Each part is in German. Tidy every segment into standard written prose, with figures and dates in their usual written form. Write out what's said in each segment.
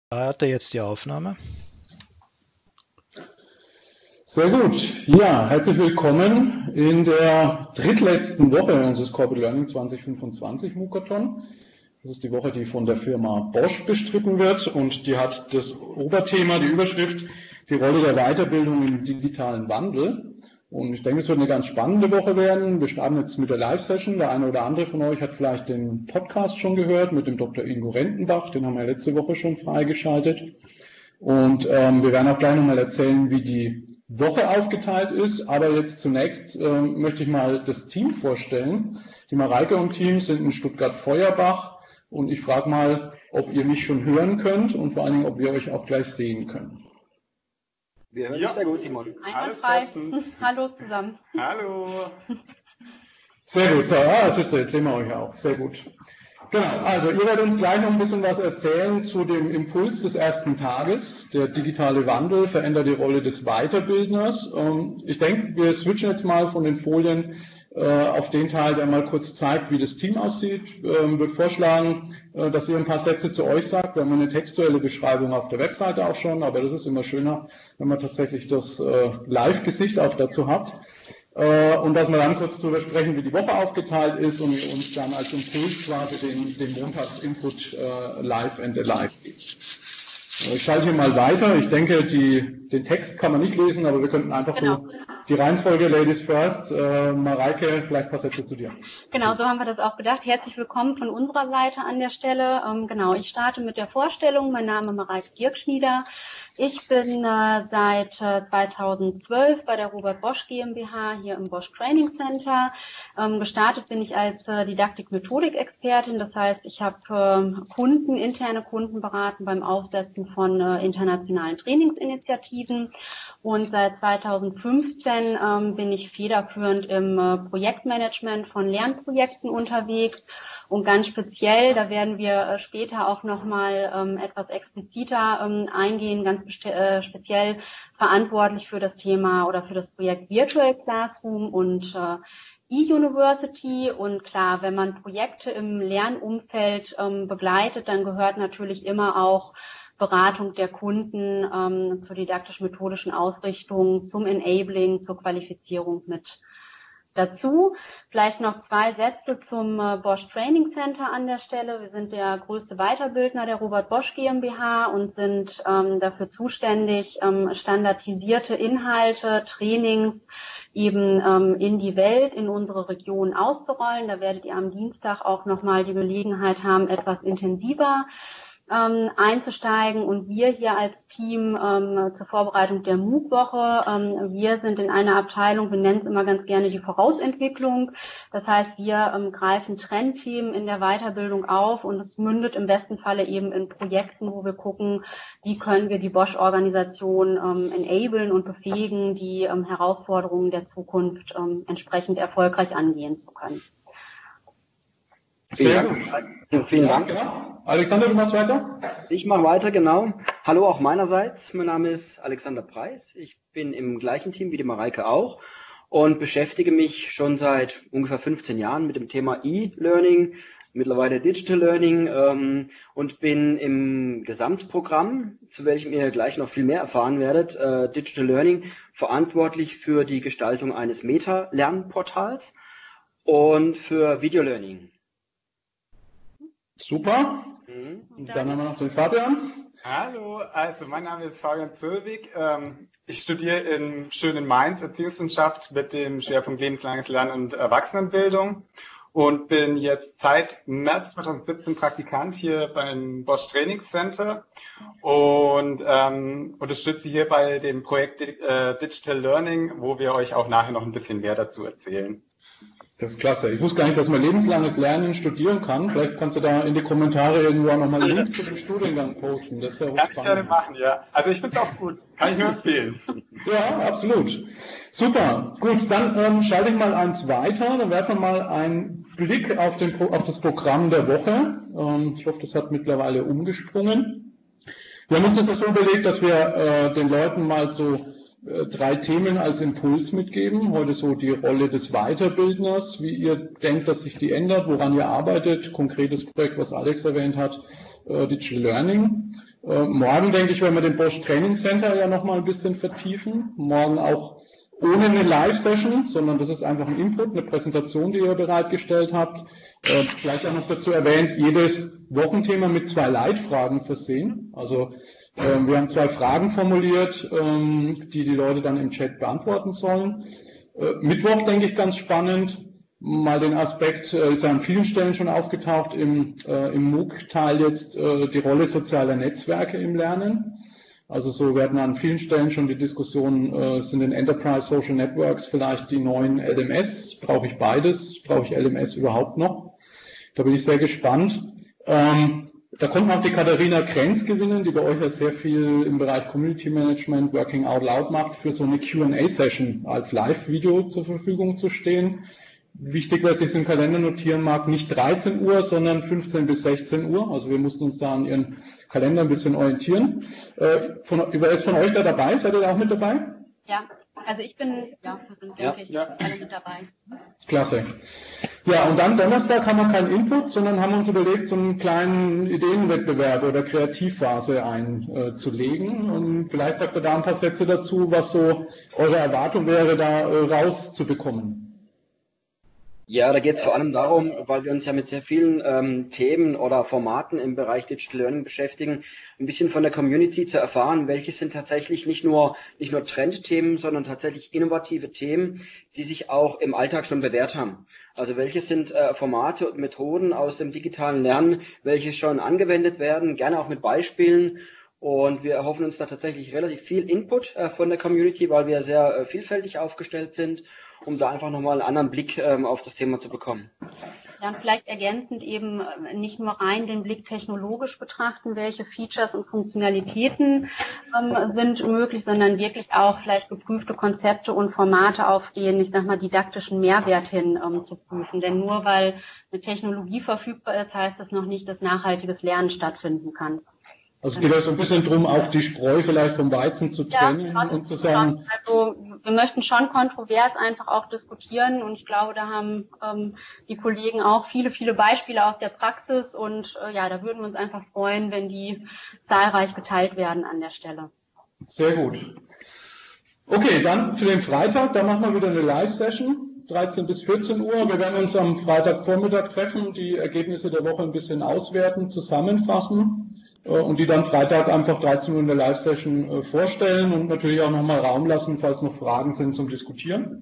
Starte jetzt die Aufnahme. Sehr gut. Ja, herzlich willkommen in der drittletzten Woche unseres Corporate Learning 2025 Mookathon. Das ist die Woche, die von der Firma Bosch bestritten wird und die hat das Oberthema, die Überschrift, die Rolle der Weiterbildung im digitalen Wandel. Und ich denke, es wird eine ganz spannende Woche werden. Wir starten jetzt mit der Live-Session. Der eine oder andere von euch hat vielleicht den Podcast schon gehört mit dem Dr. Ingo Rentenbach. Den haben wir letzte Woche schon freigeschaltet. Und wir werden auch gleich nochmal erzählen, wie die Woche aufgeteilt ist. Aber jetzt zunächst möchte ich mal das Team vorstellen. Die Mareike und Team sind in Stuttgart-Feuerbach. Und ich frage mal, ob ihr mich schon hören könnt und vor allen Dingen, ob wir euch auch gleich sehen können. Wir hören dich sehr gut, Simon. Einwandfrei. Hallo zusammen. Hallo. Sehr gut, so, ja, das ist, jetzt sehen wir euch auch. Sehr gut. Genau, also ihr werdet uns gleich noch ein bisschen was erzählen zu dem Impuls des ersten Tages. Der digitale Wandel verändert die Rolle des Weiterbildners. Ich denke, wir switchen jetzt mal von den Folien auf den Teil, der mal kurz zeigt, wie das Team aussieht. Ich würde vorschlagen, dass ihr ein paar Sätze zu euch sagt. Wir haben eine textuelle Beschreibung auf der Webseite auch schon, aber das ist immer schöner, wenn man tatsächlich das Live-Gesicht auch dazu hat. Und dass wir dann kurz darüber sprechen, wie die Woche aufgeteilt ist und wir uns dann als Impuls quasi den Montagsinput live and alive geben. Ich schalte hier mal weiter. Ich denke, den Text kann man nicht lesen, aber wir könnten einfach so die Reihenfolge Ladies first. Mareike, vielleicht ein paar Sätze zu dir. Genau, so haben wir das auch gedacht. Herzlich willkommen von unserer Seite an der Stelle. Genau, ich starte mit der Vorstellung. Mein Name ist Mareike Dirkschnieder. Ich bin seit 2012 bei der Robert Bosch GmbH hier im Bosch Training Center. Gestartet bin ich als Didaktik-Methodik-Expertin. Das heißt, ich habe interne Kunden beraten beim Aufsetzen von internationalen Trainingsinitiativen. Und seit 2015 bin ich federführend im Projektmanagement von Lernprojekten unterwegs. Und ganz speziell, da werden wir später auch nochmal etwas expliziter eingehen, ganz speziell verantwortlich für das Thema oder für das Projekt Virtual Classroom und E-University. Und klar, wenn man Projekte im Lernumfeld begleitet, dann gehört natürlich immer auch Beratung der Kunden zur didaktisch-methodischen Ausrichtung, zum Enabling, zur Qualifizierung mit dazu. Vielleicht noch 2 Sätze zum Bosch Training Center an der Stelle. Wir sind der größte Weiterbildner der Robert Bosch GmbH und sind dafür zuständig, standardisierte Inhalte, Trainings eben in die Welt, in unsere Region auszurollen. Da werdet ihr am Dienstag auch nochmal die Gelegenheit haben, etwas intensiver einzusteigen. Und wir hier als Team zur Vorbereitung der MOOC-Woche, wir sind in einer Abteilung, wir nennen es immer ganz gerne die Vorausentwicklung. Das heißt, wir greifen Trendthemen in der Weiterbildung auf und es mündet im besten Falle eben in Projekten, wo wir gucken, wie können wir die Bosch-Organisation enablen und befähigen, die Herausforderungen der Zukunft entsprechend erfolgreich angehen zu können. Sehr gut. Vielen Dank. Genau. Alexander, du machst weiter? Ich mache weiter, genau. Hallo auch meinerseits. Mein Name ist Alexander Preis. Ich bin im gleichen Team wie die Mareike auch und beschäftige mich schon seit ungefähr 15 Jahren mit dem Thema E-Learning, mittlerweile Digital Learning und bin im Gesamtprogramm, zu welchem ihr gleich noch viel mehr erfahren werdet, Digital Learning, verantwortlich für die Gestaltung eines Meta-Lernportals und für Video Learning. Super. Und dann haben wir noch den Fabian. Hallo, also mein Name ist Fabian Zöllwig. Ich studiere in schönen Mainz Erziehungswissenschaft mit dem Schwerpunkt lebenslanges Lernen und Erwachsenenbildung und bin jetzt seit März 2017 Praktikant hier beim Bosch Training Center und unterstütze hier bei dem Projekt Digital Learning, wo wir euch auch nachher noch ein bisschen mehr dazu erzählen. Das ist klasse. Ich wusste gar nicht, dass man lebenslanges Lernen studieren kann. Vielleicht kannst du da in die Kommentare irgendwo nochmal einen Link zu dem Studiengang posten. Das ist ja Kann ich gerne machen, ja. Also ich finde es auch gut. Kann ich nur empfehlen. Ja, absolut. Super. Gut, dann schalte ich mal eins weiter. Dann werfen wir mal einen Blick auf das Programm der Woche. Ich hoffe, das hat mittlerweile umgesprungen. Wir haben uns das so überlegt, dass wir den Leuten mal so 3 Themen als Impuls mitgeben. Heute so die Rolle des Weiterbildners, wie ihr denkt, dass sich die ändert, woran ihr arbeitet. Konkretes Projekt, was Alex erwähnt hat, Digital Learning. Morgen, denke ich, werden wir den Bosch Training Center ja nochmal ein bisschen vertiefen. Morgen auch ohne eine Live-Session, sondern das ist einfach ein Input, eine Präsentation, die ihr bereitgestellt habt. Vielleicht auch noch dazu erwähnt, jedes Wochenthema mit 2 Leitfragen versehen. Also wir haben 2 Fragen formuliert, die die Leute dann im Chat beantworten sollen. Mittwoch, denke ich, ganz spannend. Mal den Aspekt, ist ja an vielen Stellen schon aufgetaucht, im MOOC-Teil jetzt die Rolle sozialer Netzwerke im Lernen. Also so werden an vielen Stellen schon die Diskussionen, sind in Enterprise Social Networks vielleicht die neuen LMS? Brauche ich beides? Brauche ich LMS überhaupt noch? Da bin ich sehr gespannt. Da konnten auch die Katharina Krenz gewinnen, die bei euch ja sehr viel im Bereich Community Management, Working Out Loud macht, für so eine Q&A-Session als Live-Video zur Verfügung zu stehen. Wichtig, wer sich im Kalender notieren mag, nicht 13 Uhr, sondern 15 bis 16 Uhr. Also wir mussten uns da an Ihren Kalender ein bisschen orientieren. Wer ist von euch da dabei? Seid ihr da auch mit dabei? Ja, also wir sind wirklich alle mit dabei. Klasse. Ja, und dann Donnerstag haben wir keinen Input, sondern haben uns überlegt, so einen kleinen Ideenwettbewerb oder Kreativphase einzulegen. Und vielleicht sagt ihr da ein paar Sätze dazu, was so eure Erwartung wäre, da rauszubekommen. Ja, da geht es vor allem darum, weil wir uns ja mit sehr vielen Themen oder Formaten im Bereich Digital Learning beschäftigen, ein bisschen von der Community zu erfahren, welche sind tatsächlich nicht nur Trendthemen, sondern tatsächlich innovative Themen, die sich auch im Alltag schon bewährt haben. Also welche sind Formate und Methoden aus dem digitalen Lernen, welche schon angewendet werden, gerne auch mit Beispielen. Und wir erhoffen uns da tatsächlich relativ viel Input von der Community, weil wir sehr vielfältig aufgestellt sind, um da einfach nochmal einen anderen Blick auf das Thema zu bekommen. Ja, und vielleicht ergänzend eben nicht nur rein den Blick technologisch betrachten, welche Features und Funktionalitäten sind möglich, sondern wirklich auch vielleicht geprüfte Konzepte und Formate auf den, ich sag mal, didaktischen Mehrwert hin zu prüfen. Denn nur weil eine Technologie verfügbar ist, heißt das noch nicht, dass nachhaltiges Lernen stattfinden kann. Also es geht ja so ein bisschen darum, auch die Spreu vielleicht vom Weizen zu trennen und zu sagen. Also wir möchten schon kontrovers einfach auch diskutieren und ich glaube, da haben die Kollegen auch viele Beispiele aus der Praxis und da würden wir uns einfach freuen, wenn die zahlreich geteilt werden an der Stelle. Sehr gut. Okay, dann für den Freitag, da machen wir wieder eine Live-Session, 13 bis 14 Uhr. Wir werden uns am Freitagvormittag treffen, die Ergebnisse der Woche ein bisschen auswerten, zusammenfassen und die dann Freitag einfach 13 Uhr in der Live-Session vorstellen und natürlich auch nochmal Raum lassen, falls noch Fragen sind zum Diskutieren.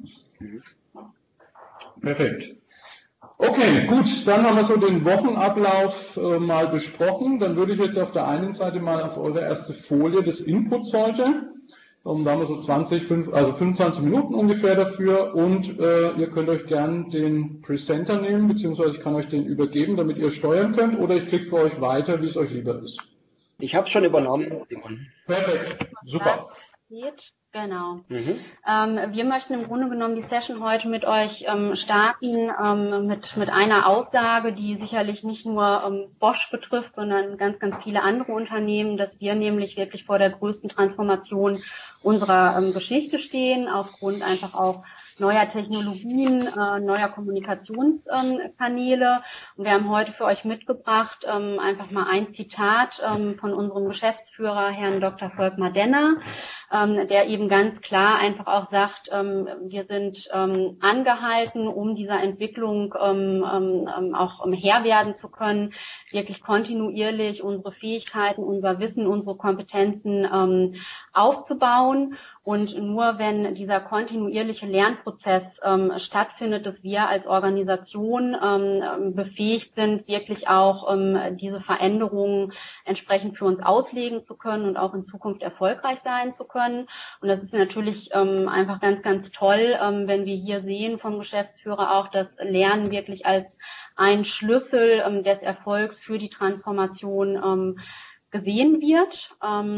Perfekt. Okay, gut, dann haben wir so den Wochenablauf mal besprochen. Dann würde ich jetzt auf der einen Seite mal auf eure erste Folie des Inputs heute. Da haben wir so 25 Minuten ungefähr dafür und ihr könnt euch gern den Presenter nehmen, beziehungsweise ich kann euch den übergeben, damit ihr steuern könnt oder ich klicke für euch weiter, wie es euch lieber ist. Ich habe schon übernommen. Perfekt, super. Genau. Wir möchten im Grunde genommen die Session heute mit euch starten mit einer Aussage, die sicherlich nicht nur Bosch betrifft, sondern ganz viele andere Unternehmen, dass wir nämlich wirklich vor der größten Transformation unserer Geschichte stehen, aufgrund einfach auch neuer Technologien, neuer Kommunikationskanäle. Und wir haben heute für euch mitgebracht einfach mal ein Zitat von unserem Geschäftsführer, Herrn Dr. Volkmar Denner, der eben ganz klar einfach auch sagt, wir sind angehalten, um dieser Entwicklung auch Herr werden zu können, wirklich kontinuierlich unsere Fähigkeiten, unser Wissen, unsere Kompetenzen aufzubauen. Und nur wenn dieser kontinuierliche Lernprozess stattfindet, dass wir als Organisation befähigt sind, wirklich auch diese Veränderungen entsprechend für uns auslegen zu können und auch in Zukunft erfolgreich sein zu können. Und das ist natürlich einfach ganz toll, wenn wir hier sehen vom Geschäftsführer auch, dass Lernen wirklich als ein Schlüssel des Erfolgs für die Transformation gesehen wird.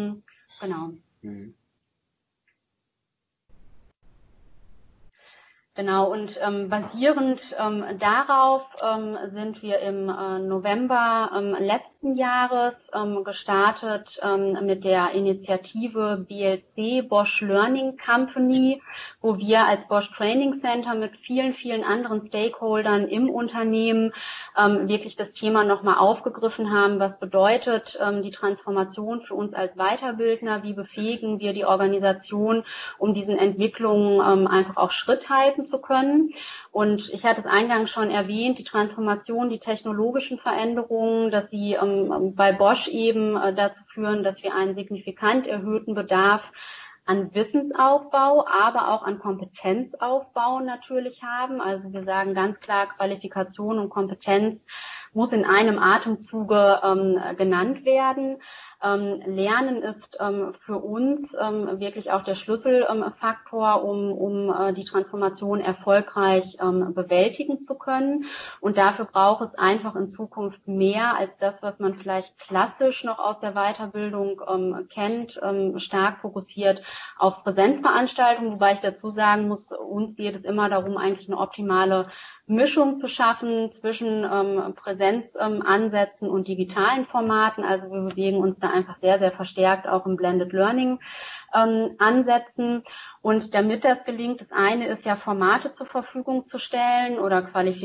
Genau. Genau, und basierend darauf sind wir im November letzten Jahres gestartet mit der Initiative BLC, Bosch Learning Company, wo wir als Bosch Training Center mit vielen, vielen anderen Stakeholdern im Unternehmen wirklich das Thema nochmal aufgegriffen haben. Was bedeutet die Transformation für uns als Weiterbildner? Wie befähigen wir die Organisation, um diesen Entwicklungen einfach auch Schritt halten zu können? Und ich hatte es eingangs schon erwähnt, die Transformation, die technologischen Veränderungen, dass sie bei Bosch eben dazu führen, dass wir einen signifikant erhöhten Bedarf an Wissensaufbau, aber auch an Kompetenzaufbau natürlich haben. Also wir sagen ganz klar, Qualifikation und Kompetenz muss in einem Atemzuge genannt werden. Lernen ist für uns wirklich auch der Schlüsselfaktor, um die Transformation erfolgreich bewältigen zu können. Und dafür braucht es einfach in Zukunft mehr als das, was man vielleicht klassisch noch aus der Weiterbildung kennt, stark fokussiert auf Präsenzveranstaltungen, wobei ich dazu sagen muss, uns geht es immer darum, eigentlich eine optimale Mischung zu schaffen zwischen Präsenzansätzen und digitalen Formaten. Also wir bewegen uns da einfach sehr, sehr verstärkt auch im Blended Learning Ansätzen. Und damit das gelingt, das eine ist ja Formate zur Verfügung zu stellen oder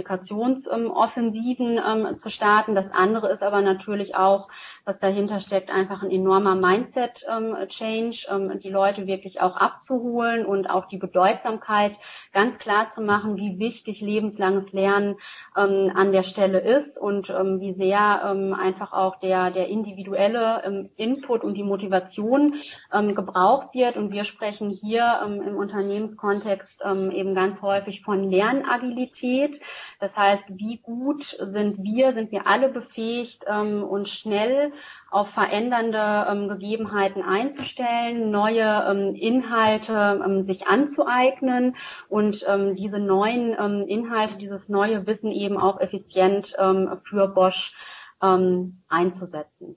Qualifikationsoffensiven zu starten. Das andere ist aber natürlich auch, was dahinter steckt, einfach ein enormer Mindset-Change, die Leute wirklich auch abzuholen und auch die Bedeutsamkeit ganz klar zu machen, wie wichtig lebenslanges Lernen an der Stelle ist und wie sehr einfach auch der individuelle Input und die Motivation gebraucht wird. Und wir sprechen hier im Unternehmenskontext eben ganz häufig von Lernagilität. Das heißt, wie gut sind wir alle befähigt, uns schnell auf verändernde Gegebenheiten einzustellen, neue Inhalte sich anzueignen und diese neuen Inhalte, dieses neue Wissen eben auch effizient für Bosch einzusetzen.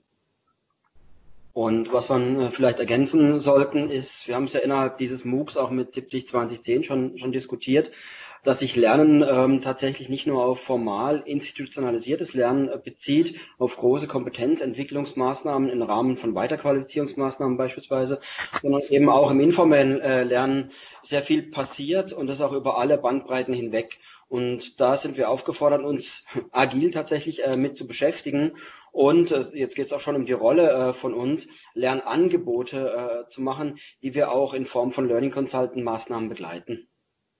Und was man vielleicht ergänzen sollten, ist, wir haben es ja innerhalb dieses MOOCs auch mit 70-20-10 schon diskutiert, dass sich Lernen tatsächlich nicht nur auf formal institutionalisiertes Lernen bezieht, auf große Kompetenzentwicklungsmaßnahmen im Rahmen von Weiterqualifizierungsmaßnahmen beispielsweise, sondern eben auch im informellen Lernen sehr viel passiert und das auch über alle Bandbreiten hinweg. Und da sind wir aufgefordert, uns agil tatsächlich mit zu beschäftigen. Und jetzt geht es auch schon um die Rolle von uns, Lernangebote zu machen, die wir auch in Form von Learning Consultant Maßnahmen begleiten.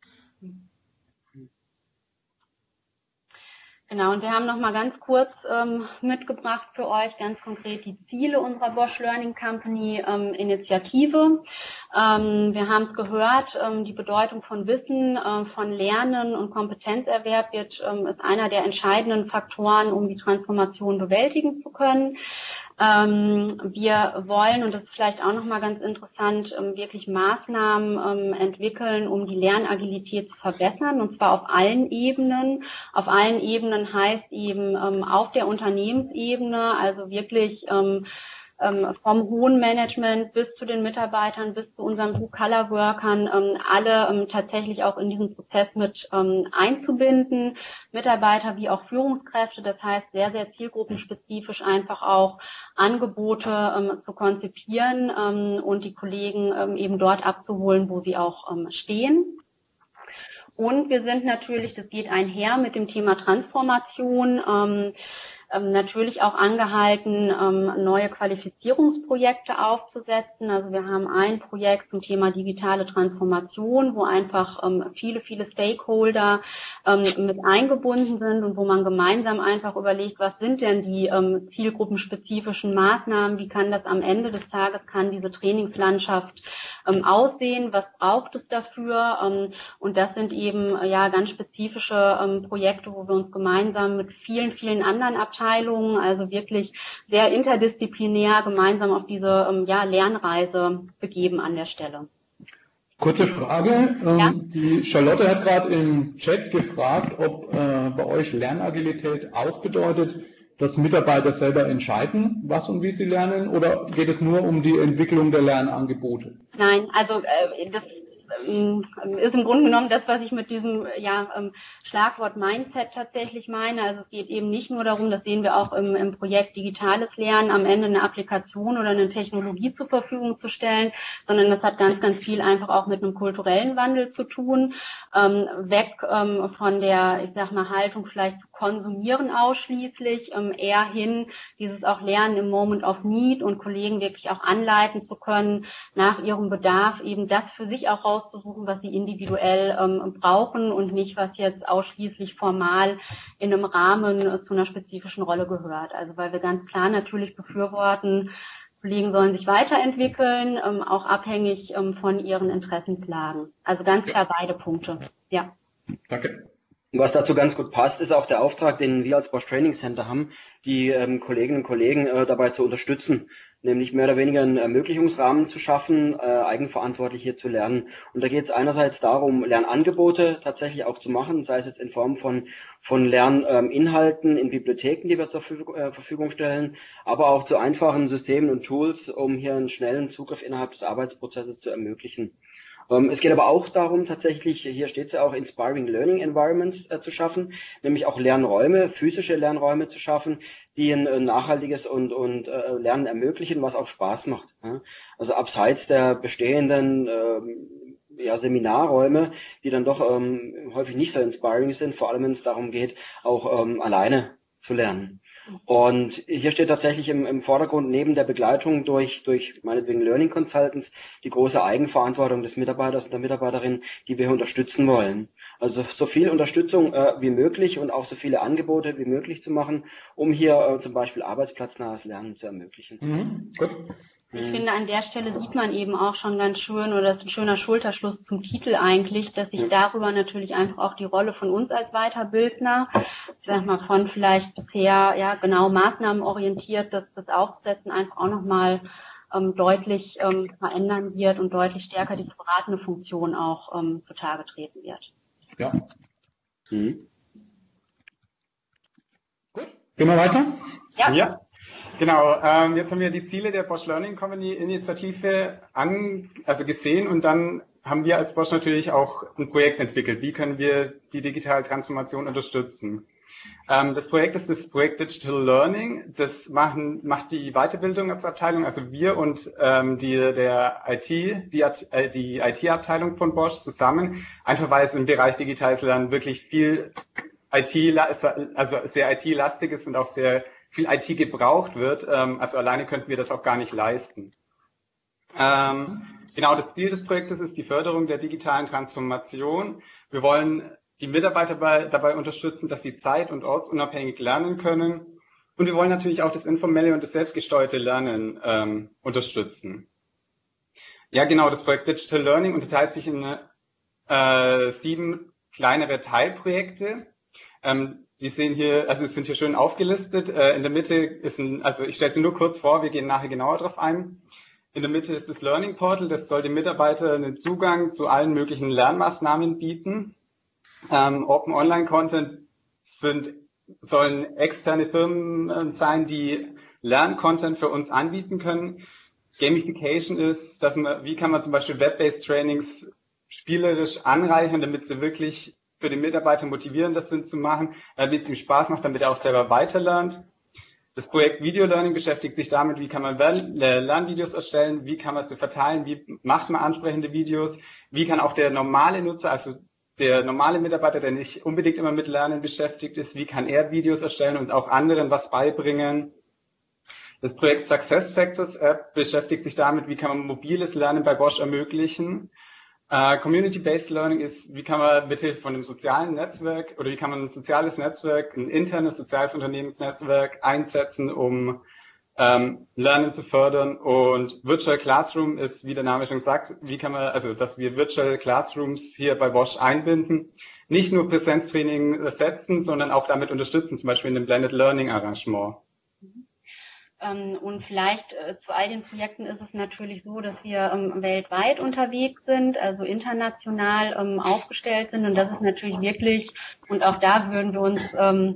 Genau, und wir haben noch mal ganz kurz mitgebracht für euch ganz konkret die Ziele unserer Bosch Learning Company Initiative. Wir haben es gehört, die Bedeutung von Wissen, von Lernen und Kompetenzerwerb ist einer der entscheidenden Faktoren, um die Transformation bewältigen zu können. Wir wollen, und das ist vielleicht auch nochmal ganz interessant, wirklich Maßnahmen entwickeln, um die Lernagilität zu verbessern, und zwar auf allen Ebenen. Auf allen Ebenen heißt eben auf der Unternehmensebene, also wirklich vom hohen Management bis zu den Mitarbeitern, bis zu unseren Blue-Collar-Workern, alle tatsächlich auch in diesen Prozess mit einzubinden, Mitarbeiter wie auch Führungskräfte, das heißt sehr, sehr zielgruppenspezifisch einfach auch Angebote zu konzipieren und die Kollegen eben dort abzuholen, wo sie auch stehen. Und wir sind natürlich, das geht einher mit dem Thema Transformation, natürlich auch angehalten, neue Qualifizierungsprojekte aufzusetzen. Also wir haben ein Projekt zum Thema digitale Transformation, wo einfach viele Stakeholder mit eingebunden sind und wo man gemeinsam einfach überlegt, was sind denn die zielgruppenspezifischen Maßnahmen, wie kann das am Ende des Tages, kann diese Trainingslandschaft aussehen, was braucht es dafür? Und das sind eben ja ganz spezifische Projekte, wo wir uns gemeinsam mit vielen anderen Abteilungen, also wirklich sehr interdisziplinär gemeinsam auf diese Lernreise begeben an der Stelle. Kurze Frage. Ja. Die Charlotte hat gerade im Chat gefragt, ob bei euch Lernagilität auch bedeutet, dass Mitarbeiter selber entscheiden, was und wie sie lernen, oder geht es nur um die Entwicklung der Lernangebote? Nein, also ist im Grunde genommen das, was ich mit diesem Schlagwort Mindset tatsächlich meine. Also es geht eben nicht nur darum, das sehen wir auch im Projekt Digitales Lernen, am Ende eine Applikation oder eine Technologie zur Verfügung zu stellen, sondern das hat ganz, ganz viel einfach auch mit einem kulturellen Wandel zu tun. Weg von der, ich sag mal, Haltung vielleicht zu konsumieren ausschließlich, eher hin, dieses auch Lernen im Moment of Need und Kollegen wirklich auch anleiten zu können, nach ihrem Bedarf eben das für sich auch rauszusuchen, was sie individuell brauchen und nicht, was jetzt ausschließlich formal in einem Rahmen zu einer spezifischen Rolle gehört. Also weil wir ganz klar natürlich befürworten, Kollegen sollen sich weiterentwickeln, auch abhängig von ihren Interessenslagen. Also ganz klar beide Punkte. Ja. Danke. Was dazu ganz gut passt, ist auch der Auftrag, den wir als Bosch Training Center haben, die Kolleginnen und Kollegen dabei zu unterstützen, nämlich mehr oder weniger einen Ermöglichungsrahmen zu schaffen, eigenverantwortlich hier zu lernen. Und da geht es einerseits darum, Lernangebote tatsächlich auch zu machen, sei es jetzt in Form von Lerninhalten in Bibliotheken, die wir zur Verfügung stellen, aber auch zu einfachen Systemen und Tools, um hier einen schnellen Zugriff innerhalb des Arbeitsprozesses zu ermöglichen. Es geht aber auch darum, tatsächlich, hier steht es ja auch, Inspiring Learning Environments zu schaffen, nämlich auch Lernräume, physische Lernräume zu schaffen, die ein nachhaltiges und Lernen ermöglichen, was auch Spaß macht. Ja? Also abseits der bestehenden Seminarräume, die dann doch häufig nicht so inspiring sind, vor allem wenn es darum geht, auch alleine zu lernen. Und hier steht tatsächlich im Vordergrund neben der Begleitung durch meinetwegen Learning Consultants die große Eigenverantwortung des Mitarbeiters und der Mitarbeiterin, die wir unterstützen wollen. Also so viel Unterstützung wie möglich und auch so viele Angebote wie möglich zu machen, um hier zum Beispiel arbeitsplatznahes Lernen zu ermöglichen. Gut. Ich finde, an der Stelle sieht man eben auch schon ganz schön, oder das ist ein schöner Schulterschluss zum Titel eigentlich, dass sich darüber natürlich einfach auch die Rolle von uns als Weiterbildner, ich sag mal von vielleicht bisher genau maßnahmenorientiert, das aufzusetzen, einfach auch nochmal deutlich verändern wird und deutlich stärker diese beratende Funktion auch zutage treten wird. Ja. Gut. Gehen wir weiter? Ja. Genau, jetzt haben wir die Ziele der Bosch Learning Company Initiative gesehen und dann haben wir als Bosch natürlich auch ein Projekt entwickelt. Wie können wir die digitale Transformation unterstützen? Das Projekt ist das Projekt Digital Learning. Das macht die Weiterbildungsabteilung, also wir und die IT-Abteilung von Bosch zusammen, einfach weil es im Bereich digitales Lernen wirklich viel sehr IT-lastig ist und auch sehr viel IT gebraucht wird, also alleine könnten wir das auch gar nicht leisten. Genau, das Ziel des Projektes ist die Förderung der digitalen Transformation. Wir wollen die Mitarbeiter dabei unterstützen, dass sie zeit- und ortsunabhängig lernen können. Und wir wollen natürlich auch das informelle und das selbstgesteuerte Lernen unterstützen. Ja, genau, das Projekt Digital Learning unterteilt sich in 7 kleinere Teilprojekte. Sie sehen hier, also es sind hier schön aufgelistet. In der Mitte ist ich stelle sie nur kurz vor, wir gehen nachher genauer drauf ein. In der Mitte ist das Learning Portal, das soll dem Mitarbeiter einen Zugang zu allen möglichen Lernmaßnahmen bieten. Open Online Content sollen externe Firmen sein, die Lerncontent für uns anbieten können. Gamification ist, wie kann man zum Beispiel Web-based Trainings spielerisch anreichern, damit sie wirklich für den Mitarbeiter motivierend das sind zu machen, damit es ihm Spaß macht, damit er auch selber weiterlernt. Das Projekt Video Learning beschäftigt sich damit, wie kann man Lernvideos erstellen, wie kann man sie verteilen, wie macht man ansprechende Videos, wie kann auch der normale Nutzer, also der normale Mitarbeiter, der nicht unbedingt immer mit Lernen beschäftigt ist, wie kann er Videos erstellen und auch anderen was beibringen. Das Projekt Success Factors App beschäftigt sich damit, wie kann man mobiles Lernen bei Bosch ermöglichen. Community-Based Learning ist, wie kann man mithilfe von einem sozialen Netzwerk oder wie kann man ein soziales Netzwerk, ein internes soziales Unternehmensnetzwerk einsetzen, um Lernen zu fördern. Und Virtual Classroom ist, wie der Name schon sagt, wie kann man, also dass wir Virtual Classrooms hier bei Bosch einbinden, nicht nur Präsenztraining ersetzen, sondern auch damit unterstützen, zum Beispiel in dem Blended Learning Arrangement. Und vielleicht zu all den Projekten ist es natürlich so, dass wir weltweit unterwegs sind, also international aufgestellt sind. Und das ist natürlich wirklich, und auch da würden wir uns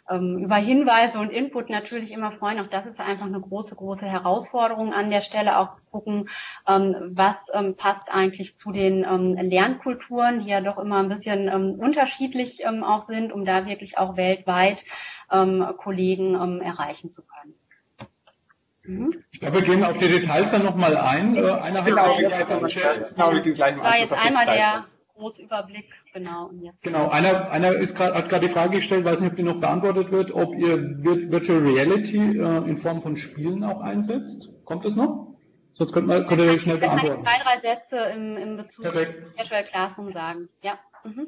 über Hinweise und Input natürlich immer freuen. Auch das ist einfach eine große, große Herausforderung an der Stelle, auch zu gucken, was passt eigentlich zu den Lernkulturen, die ja doch immer ein bisschen unterschiedlich auch sind, um da wirklich auch weltweit Kollegen erreichen zu können. Ich glaube, wir gehen auf die Details dann nochmal ein. Einer wir gehen gleich das war jetzt einmal der große Überblick, genau. Und jetzt Genau, einer hat gerade die Frage gestellt, weiß nicht, ob die noch beantwortet wird, ob ihr Virtual Reality in Form von Spielen auch einsetzt. Kommt das noch? Sonst könnt ihr schnell beantworten. Zwei, drei Sätze im Bezug zu Perfekt. Virtual Classroom sagen. Ja.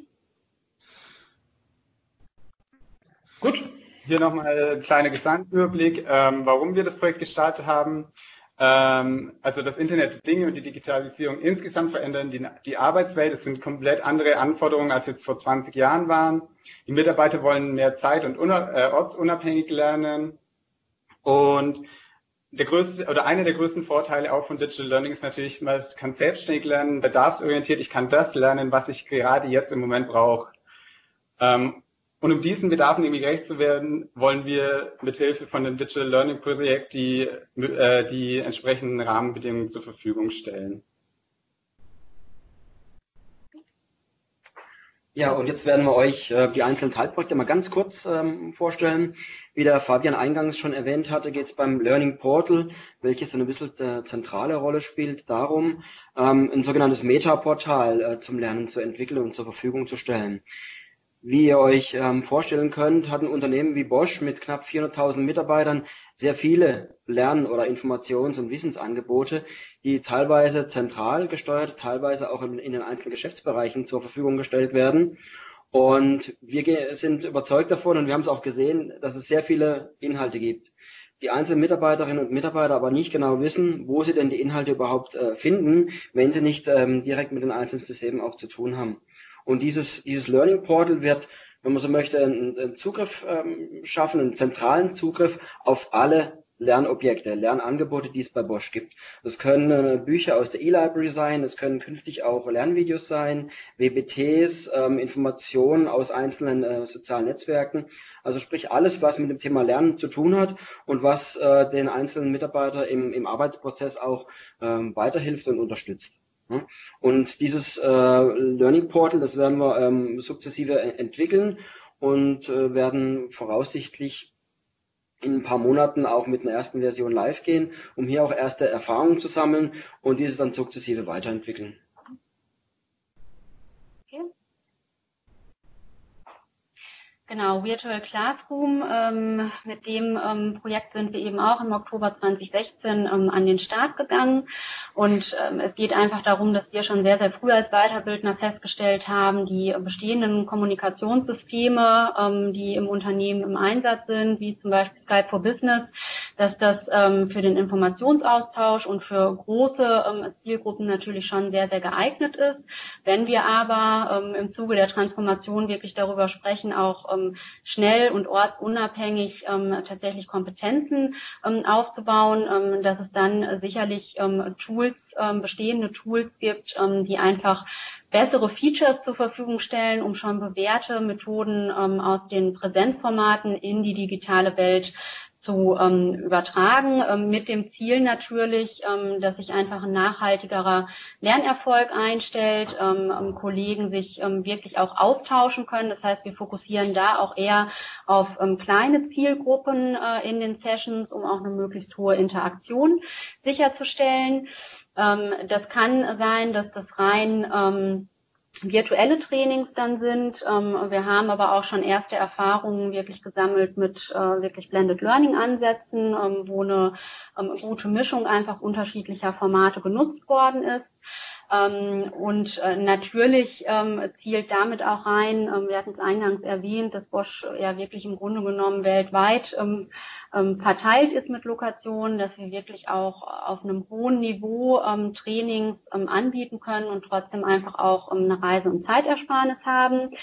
Gut. Hier nochmal ein kleiner Gesamtüberblick, warum wir das Projekt gestartet haben. Also das Internet der Dinge und die Digitalisierung insgesamt verändern die Arbeitswelt. Es sind komplett andere Anforderungen, als jetzt vor 20 Jahren waren. Die Mitarbeiter wollen mehr zeit- und ortsunabhängig lernen. Und einer der größten Vorteile auch von Digital Learning ist natürlich, man kann selbstständig lernen, bedarfsorientiert. Ich kann das lernen, was ich gerade jetzt im Moment brauche. Und um diesen Bedarfen irgendwie gerecht zu werden, wollen wir mithilfe von dem Digital Learning Projekt die entsprechenden Rahmenbedingungen zur Verfügung stellen. Ja, und jetzt werden wir euch die einzelnen Teilprojekte mal ganz kurz vorstellen. Wie der Fabian eingangs schon erwähnt hatte, geht es beim Learning Portal, welches so eine bisschen zentrale Rolle spielt, darum, ein sogenanntes Meta-Portal zum Lernen zu entwickeln und zur Verfügung zu stellen. Wie ihr euch vorstellen könnt, hat ein Unternehmen wie Bosch mit knapp 400.000 Mitarbeitern sehr viele Lern- oder Informations- und Wissensangebote, die teilweise zentral gesteuert, teilweise auch in den einzelnen Geschäftsbereichen zur Verfügung gestellt werden. Und wir sind überzeugt davon und wir haben es auch gesehen, dass es sehr viele Inhalte gibt. Die einzelnen Mitarbeiterinnen und Mitarbeiter aber nicht genau wissen, wo sie denn die Inhalte überhaupt finden, wenn sie nicht direkt mit den einzelnen Systemen auch zu tun haben. Und dieses Learning Portal wird, wenn man so möchte, einen Zugriff schaffen, einen zentralen Zugriff auf alle Lernobjekte, Lernangebote, die es bei Bosch gibt. Das können Bücher aus der E-Library sein, es können künftig auch Lernvideos sein, WBTs, Informationen aus einzelnen sozialen Netzwerken. Also sprich alles, was mit dem Thema Lernen zu tun hat und was den einzelnen Mitarbeiter im Arbeitsprozess auch weiterhilft und unterstützt. Und dieses Learning Portal, das werden wir sukzessive entwickeln und werden voraussichtlich in ein paar Monaten auch mit einer ersten Version live gehen, um hier auch erste Erfahrungen zu sammeln und dieses dann sukzessive weiterentwickeln. Okay. Genau, Virtual Classroom, mit dem Projekt sind wir eben auch im Oktober 2016 an den Start gegangen und es geht einfach darum, dass wir schon sehr, sehr früh als Weiterbildner festgestellt haben, die bestehenden Kommunikationssysteme, die im Unternehmen im Einsatz sind, wie zum Beispiel Skype for Business, dass das für den Informationsaustausch und für große Zielgruppen natürlich schon sehr, sehr geeignet ist. Wenn wir aber im Zuge der Transformation wirklich darüber sprechen, auch schnell und ortsunabhängig tatsächlich Kompetenzen aufzubauen, dass es dann sicherlich Tools, bestehende Tools gibt, die einfach bessere Features zur Verfügung stellen, um schon bewährte Methoden aus den Präsenzformaten in die digitale Welt zu übertragen, mit dem Ziel natürlich, dass sich einfach ein nachhaltigerer Lernerfolg einstellt, Kollegen sich wirklich auch austauschen können. Das heißt, wir fokussieren da auch eher auf kleine Zielgruppen in den Sessions, um auch eine möglichst hohe Interaktion sicherzustellen. Das kann sein, dass das rein virtuelle Trainings dann sind. Wir haben aber auch schon erste Erfahrungen wirklich gesammelt mit wirklich Blended Learning Ansätzen, wo eine gute Mischung einfach unterschiedlicher Formate genutzt worden ist. Und natürlich zielt damit auch rein, wir hatten es eingangs erwähnt, dass Bosch ja wirklich im Grunde genommen weltweit verteilt ist mit Lokationen, dass wir wirklich auch auf einem hohen Niveau Trainings anbieten können und trotzdem einfach auch eine Reise- und Zeitersparnis haben.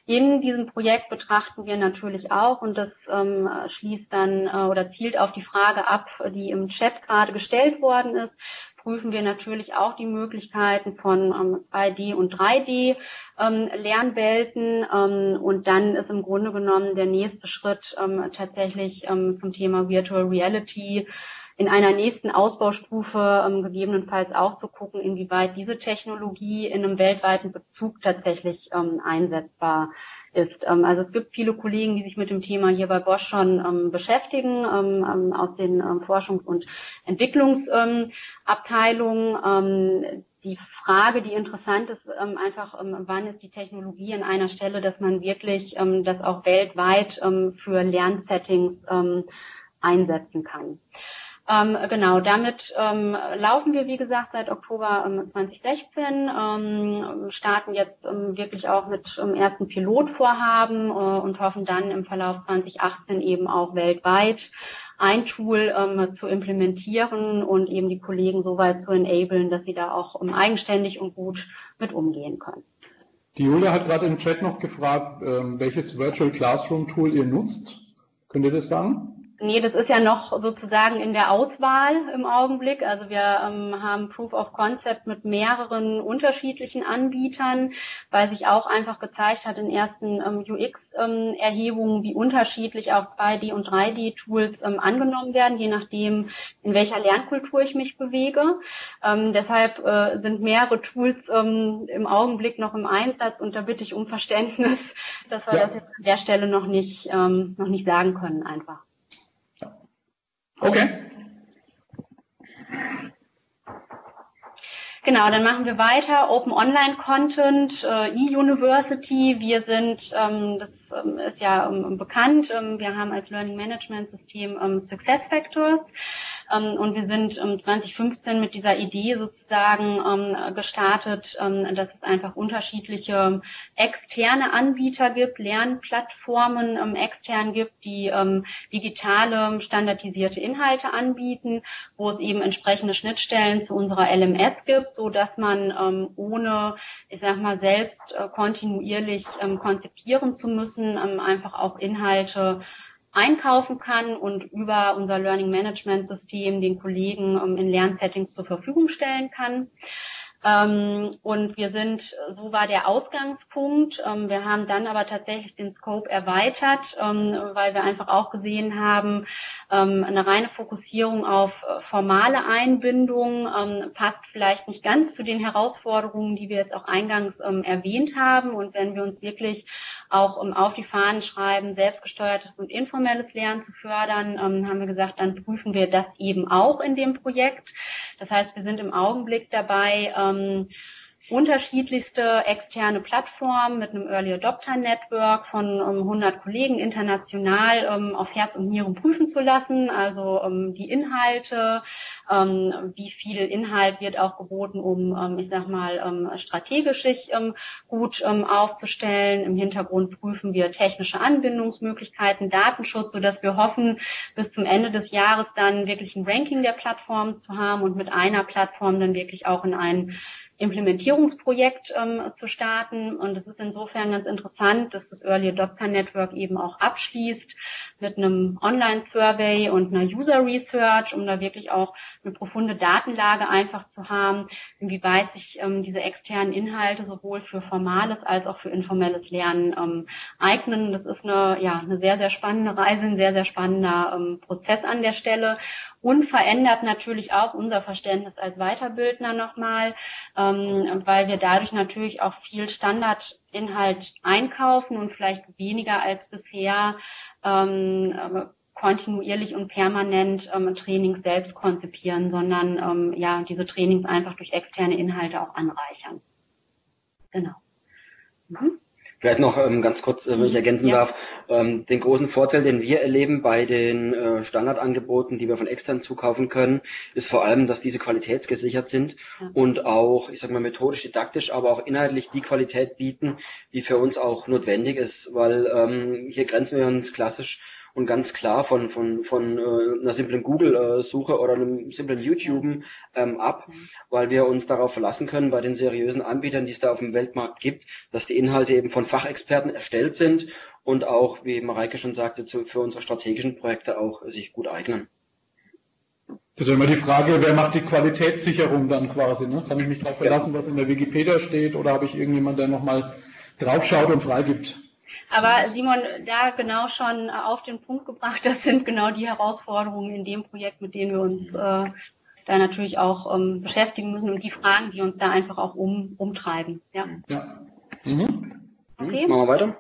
In diesem Projekt betrachten wir natürlich auch, und das schließt dann oder zielt auf die Frage ab, die im Chat gerade gestellt worden ist, prüfen wir natürlich auch die Möglichkeiten von 2D und 3D Lernwelten, und dann ist im Grunde genommen der nächste Schritt tatsächlich zum Thema Virtual Reality in einer nächsten Ausbaustufe gegebenenfalls auch zu gucken, inwieweit diese Technologie in einem weltweiten Bezug tatsächlich einsetzbar ist. Also es gibt viele Kollegen, die sich mit dem Thema hier bei Bosch schon beschäftigen, aus den Forschungs- und Entwicklungsabteilungen. Die Frage, die interessant ist, einfach, wann ist die Technologie an einer Stelle, dass man wirklich das auch weltweit für Lernsettings einsetzen kann. Genau, damit laufen wir, wie gesagt, seit Oktober 2016, starten jetzt wirklich auch mit ersten Pilotvorhaben und hoffen dann im Verlauf 2018 eben auch weltweit ein Tool zu implementieren und eben die Kollegen so weit zu enablen, dass sie da auch eigenständig und gut mit umgehen können. Die Julia hat gerade im Chat noch gefragt, welches Virtual Classroom Tool ihr nutzt. Könnt ihr das sagen? Nee, das ist ja noch sozusagen in der Auswahl im Augenblick. Also wir haben Proof of Concept mit mehreren unterschiedlichen Anbietern, weil sich auch einfach gezeigt hat in ersten UX-Erhebungen, wie unterschiedlich auch 2D- und 3D-Tools angenommen werden, je nachdem, in welcher Lernkultur ich mich bewege. Deshalb sind mehrere Tools im Augenblick noch im Einsatz, und da bitte ich um Verständnis, dass wir das jetzt an der Stelle noch nicht sagen können einfach. Okay. Genau, dann machen wir weiter. Open Online Content, eUniversity. Wir sind, das ist ja bekannt, wir haben als Learning Management System SuccessFactors. Und wir sind 2015 mit dieser Idee sozusagen gestartet, dass es einfach unterschiedliche externe Anbieter gibt, Lernplattformen extern gibt, die digitale, standardisierte Inhalte anbieten, wo es eben entsprechende Schnittstellen zu unserer LMS gibt, so dass man ohne, ich sag mal, selbst kontinuierlich konzipieren zu müssen, einfach auch Inhalte einkaufen kann und über unser Learning Management System den Kollegen in Lernsettings zur Verfügung stellen kann. Und wir sind, so war der Ausgangspunkt. Wir haben dann aber tatsächlich den Scope erweitert, weil wir einfach auch gesehen haben, eine reine Fokussierung auf formale Einbindung passt vielleicht nicht ganz zu den Herausforderungen, die wir jetzt auch eingangs erwähnt haben. Und wenn wir uns wirklich auch auf die Fahnen schreiben, selbstgesteuertes und informelles Lernen zu fördern, haben wir gesagt, dann prüfen wir das eben auch in dem Projekt. Das heißt, wir sind im Augenblick dabei, unterschiedlichste externe Plattformen mit einem Early Adopter Network von 100 Kollegen international auf Herz und Nieren prüfen zu lassen. Also die Inhalte, wie viel Inhalt wird auch geboten, um, ich sag mal, strategisch sich gut aufzustellen. Im Hintergrund prüfen wir technische Anbindungsmöglichkeiten, Datenschutz, sodass wir hoffen, bis zum Ende des Jahres dann wirklich ein Ranking der Plattformen zu haben und mit einer Plattform dann wirklich auch in ein Implementierungsprojekt zu starten. Und es ist insofern ganz interessant, dass das Early Adopter Network eben auch abschließt mit einem Online-Survey und einer User-Research, um da wirklich auch eine profunde Datenlage einfach zu haben, inwieweit sich diese externen Inhalte sowohl für formales als auch für informelles Lernen eignen. Das ist eine sehr, sehr spannende Reise, ein sehr, sehr spannender Prozess an der Stelle. Und verändert natürlich auch unser Verständnis als Weiterbildner nochmal, weil wir dadurch natürlich auch viel Standardinhalt einkaufen und vielleicht weniger als bisher kontinuierlich und permanent Trainings selbst konzipieren, sondern diese Trainings einfach durch externe Inhalte auch anreichern. Genau. Mhm. Vielleicht noch ganz kurz, wenn ich ergänzen darf, den großen Vorteil, den wir erleben bei den Standardangeboten, die wir von extern zukaufen können, ist vor allem, dass diese qualitätsgesichert sind und auch, ich sag mal, methodisch, didaktisch, aber auch inhaltlich die Qualität bieten, die für uns auch notwendig ist, weil hier grenzen wir uns klassisch und ganz klar von einer simplen Google-Suche oder einem simplen YouTube ab, weil wir uns darauf verlassen können bei den seriösen Anbietern, die es da auf dem Weltmarkt gibt, dass die Inhalte eben von Fachexperten erstellt sind und auch, wie Mareike schon sagte, für unsere strategischen Projekte auch sich gut eignen. Das ist immer die Frage, wer macht die Qualitätssicherung dann quasi? Ne? Kann ich mich darauf verlassen, was in der Wikipedia steht, oder habe ich irgendjemand, der nochmal draufschaut und freigibt? Aber Simon, da genau schon auf den Punkt gebracht, das sind genau die Herausforderungen in dem Projekt, mit denen wir uns da natürlich auch beschäftigen müssen und die Fragen, die uns da einfach auch umtreiben. Ja. Okay. Machen wir weiter.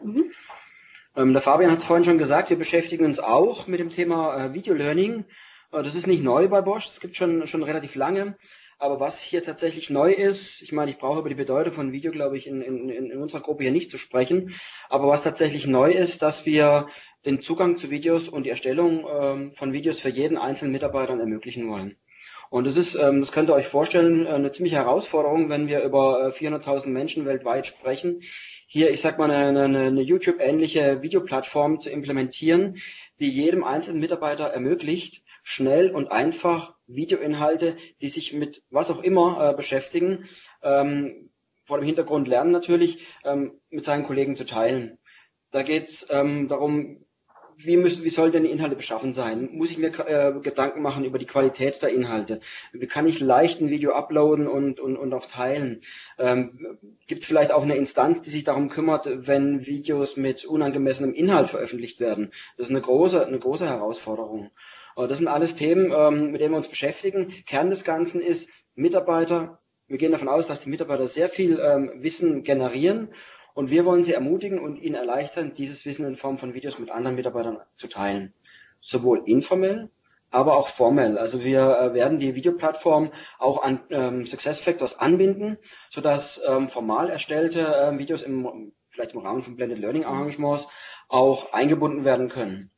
Der Fabian hat es vorhin schon gesagt, wir beschäftigen uns auch mit dem Thema Video Learning. Das ist nicht neu bei Bosch, das gibt schon relativ lange. Aber was hier tatsächlich neu ist, ich meine, ich brauche über die Bedeutung von Video, glaube ich, in unserer Gruppe hier nicht zu sprechen. Aber was tatsächlich neu ist, dass wir den Zugang zu Videos und die Erstellung von Videos für jeden einzelnen Mitarbeiter ermöglichen wollen. Und das könnt ihr euch vorstellen, eine ziemliche Herausforderung, wenn wir über 400.000 Menschen weltweit sprechen. Hier, ich sag mal, eine YouTube-ähnliche Videoplattform zu implementieren, die jedem einzelnen Mitarbeiter ermöglicht, schnell und einfach Videoinhalte, die sich mit was auch immer beschäftigen, vor dem Hintergrund Lernen natürlich, mit seinen Kollegen zu teilen. Da geht es darum, wie soll denn die Inhalte beschaffen sein? Muss ich mir Gedanken machen über die Qualität der Inhalte? Wie kann ich leicht ein Video uploaden und auch teilen? Gibt es vielleicht auch eine Instanz, die sich darum kümmert, wenn Videos mit unangemessenem Inhalt veröffentlicht werden? Das ist eine große Herausforderung. Das sind alles Themen, mit denen wir uns beschäftigen. Kern des Ganzen ist Mitarbeiter. Wir gehen davon aus, dass die Mitarbeiter sehr viel Wissen generieren und wir wollen sie ermutigen und ihnen erleichtern, dieses Wissen in Form von Videos mit anderen Mitarbeitern zu teilen. Sowohl informell, aber auch formell. Also wir werden die Videoplattform auch an SuccessFactors anbinden, sodass formal erstellte Videos vielleicht im Rahmen von Blended Learning Arrangements auch eingebunden werden können.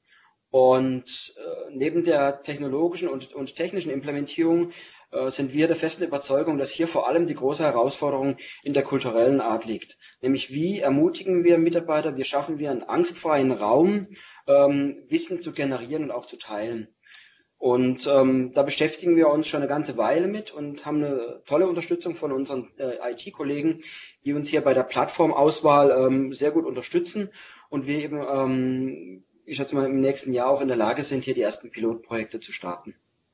Und neben der technologischen und technischen Implementierung sind wir der festen Überzeugung, dass hier vor allem die große Herausforderung in der kulturellen Art liegt. Nämlich, wie ermutigen wir Mitarbeiter, wie schaffen wir einen angstfreien Raum, Wissen zu generieren und auch zu teilen. Und da beschäftigen wir uns schon eine ganze Weile mit und haben eine tolle Unterstützung von unseren IT-Kollegen, die uns hier bei der Plattformauswahl sehr gut unterstützen und wir eben ich schätze mal, im nächsten Jahr auch in der Lage sind, hier die ersten Pilotprojekte zu starten.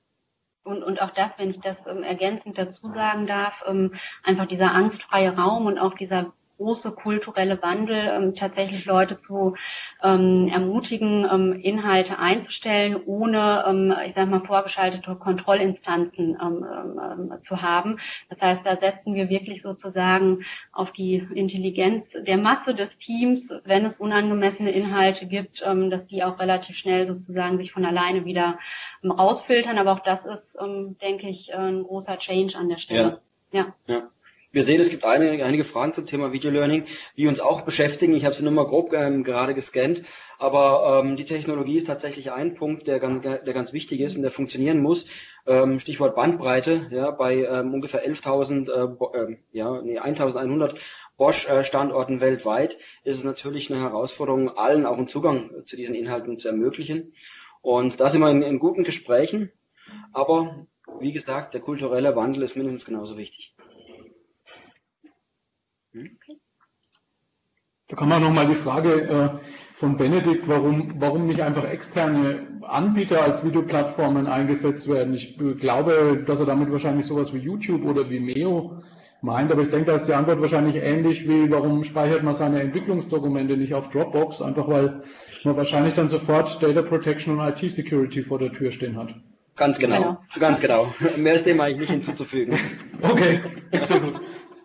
Und auch das, wenn ich das ergänzend dazu sagen darf, einfach dieser angstfreie Raum und auch dieser große kulturelle Wandel, tatsächlich Leute zu ermutigen, Inhalte einzustellen, ohne, ich sag mal, vorgeschaltete Kontrollinstanzen zu haben. Das heißt, da setzen wir wirklich sozusagen auf die Intelligenz der Masse des Teams, wenn es unangemessene Inhalte gibt, dass die auch relativ schnell sozusagen sich von alleine wieder rausfiltern. Aber auch das ist, denke ich, ein großer Change an der Stelle. Ja. Wir sehen, es gibt einige Fragen zum Thema Video Learning, die uns auch beschäftigen. Ich habe sie nur mal grob gerade gescannt, aber die Technologie ist tatsächlich ein Punkt, der ganz wichtig ist und der funktionieren muss. Stichwort Bandbreite, ja, bei ungefähr 11.100 Bosch-Standorten weltweit ist es natürlich eine Herausforderung, allen auch einen Zugang zu diesen Inhalten zu ermöglichen. Und da sind wir in guten Gesprächen, aber wie gesagt, der kulturelle Wandel ist mindestens genauso wichtig. Da kann man nochmal die Frage von Benedikt, warum nicht einfach externe Anbieter als Videoplattformen eingesetzt werden. Ich glaube, dass er damit wahrscheinlich sowas wie YouTube oder Vimeo meint, aber ich denke, da ist die Antwort wahrscheinlich ähnlich wie, warum speichert man seine Entwicklungsdokumente nicht auf Dropbox, einfach weil man wahrscheinlich dann sofort Data Protection und IT Security vor der Tür stehen hat. Ganz genau. Mehr ist dem eigentlich nicht hinzuzufügen. Okay, sehr gut.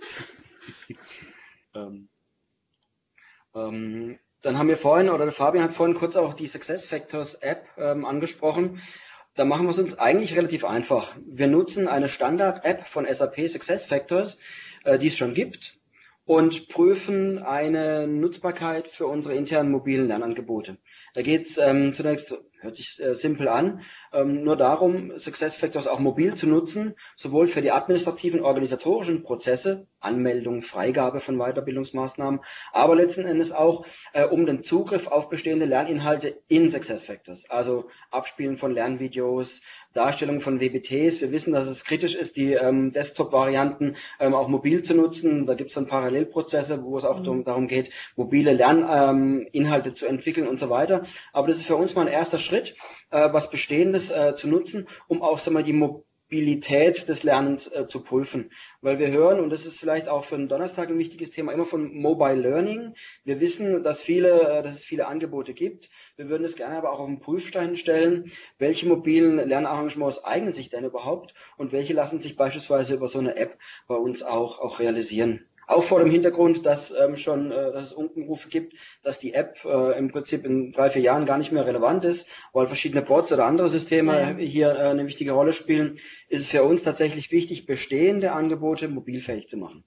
Dann haben wir vorhin, oder der Fabian hat vorhin kurz auch die SuccessFactors App angesprochen. Da machen wir es uns eigentlich relativ einfach. Wir nutzen eine Standard-App von SAP SuccessFactors, die es schon gibt, und prüfen eine Nutzbarkeit für unsere internen mobilen Lernangebote. Da geht es zunächst, hört sich simpel an, nur darum, SuccessFactors auch mobil zu nutzen, sowohl für die administrativen, organisatorischen Prozesse, Anmeldung, Freigabe von Weiterbildungsmaßnahmen, aber letzten Endes auch um den Zugriff auf bestehende Lerninhalte in SuccessFactors, also Abspielen von Lernvideos, Darstellung von WBTs. Wir wissen, dass es kritisch ist, die Desktop-Varianten auch mobil zu nutzen. Da gibt es dann Parallelprozesse, wo es auch darum geht, mobile Lerninhalte zu entwickeln und so weiter. Aber das ist für uns mal ein erster Schritt, was Bestehendes zu nutzen, um auch die Mobilität des Lernens zu prüfen. Weil wir hören, und das ist vielleicht auch für den Donnerstag ein wichtiges Thema, immer von Mobile Learning. Wir wissen, dass es viele Angebote gibt. Wir würden es gerne aber auch auf den Prüfstein stellen. Welche mobilen Lernarrangements eignen sich denn überhaupt und welche lassen sich beispielsweise über so eine App bei uns auch realisieren? Auch vor dem Hintergrund, dass dass es Unkenrufe gibt, dass die App im Prinzip in 3-4 Jahren gar nicht mehr relevant ist, weil verschiedene Bots oder andere Systeme hier eine wichtige Rolle spielen, ist es für uns tatsächlich wichtig, bestehende Angebote mobilfähig zu machen.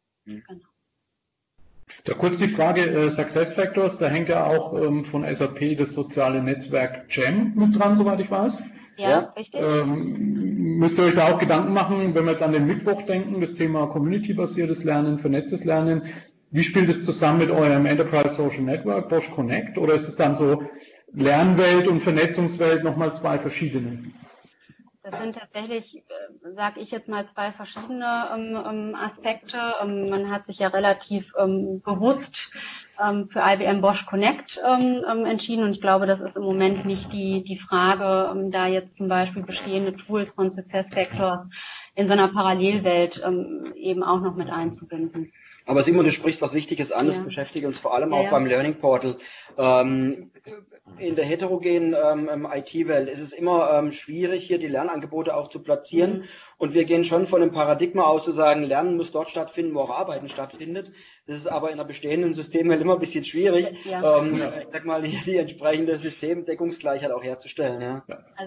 Da kurz die Frage, SuccessFactors, da hängt ja auch von SAP das soziale Netzwerk Jam mit dran, soweit ich weiß. Ja, richtig. Müsst ihr euch da auch Gedanken machen, wenn wir jetzt an den Mittwoch denken, das Thema Community-basiertes Lernen, vernetztes Lernen, wie spielt es zusammen mit eurem Enterprise Social Network, Bosch Connect, oder ist es dann so Lernwelt und Vernetzungswelt nochmal zwei verschiedene? Das sind tatsächlich, sage ich jetzt mal, zwei verschiedene Aspekte. Man hat sich ja relativ bewusst für IBM Bosch Connect entschieden und ich glaube, das ist im Moment nicht die Frage, da jetzt zum Beispiel bestehende Tools von SuccessFactors in so einer Parallelwelt eben auch noch mit einzubinden. Aber Simon, du sprichst was Wichtiges an, das beschäftigt uns vor allem auch beim Learning Portal. In der heterogenen IT-Welt ist es immer schwierig, hier die Lernangebote auch zu platzieren. Und wir gehen schon von dem Paradigma aus, zu sagen, Lernen muss dort stattfinden, wo auch Arbeiten stattfindet. Das ist aber in einer bestehenden Systemwelt immer ein bisschen schwierig, ich sag mal, die entsprechende Systemdeckungsgleichheit auch herzustellen. Ja.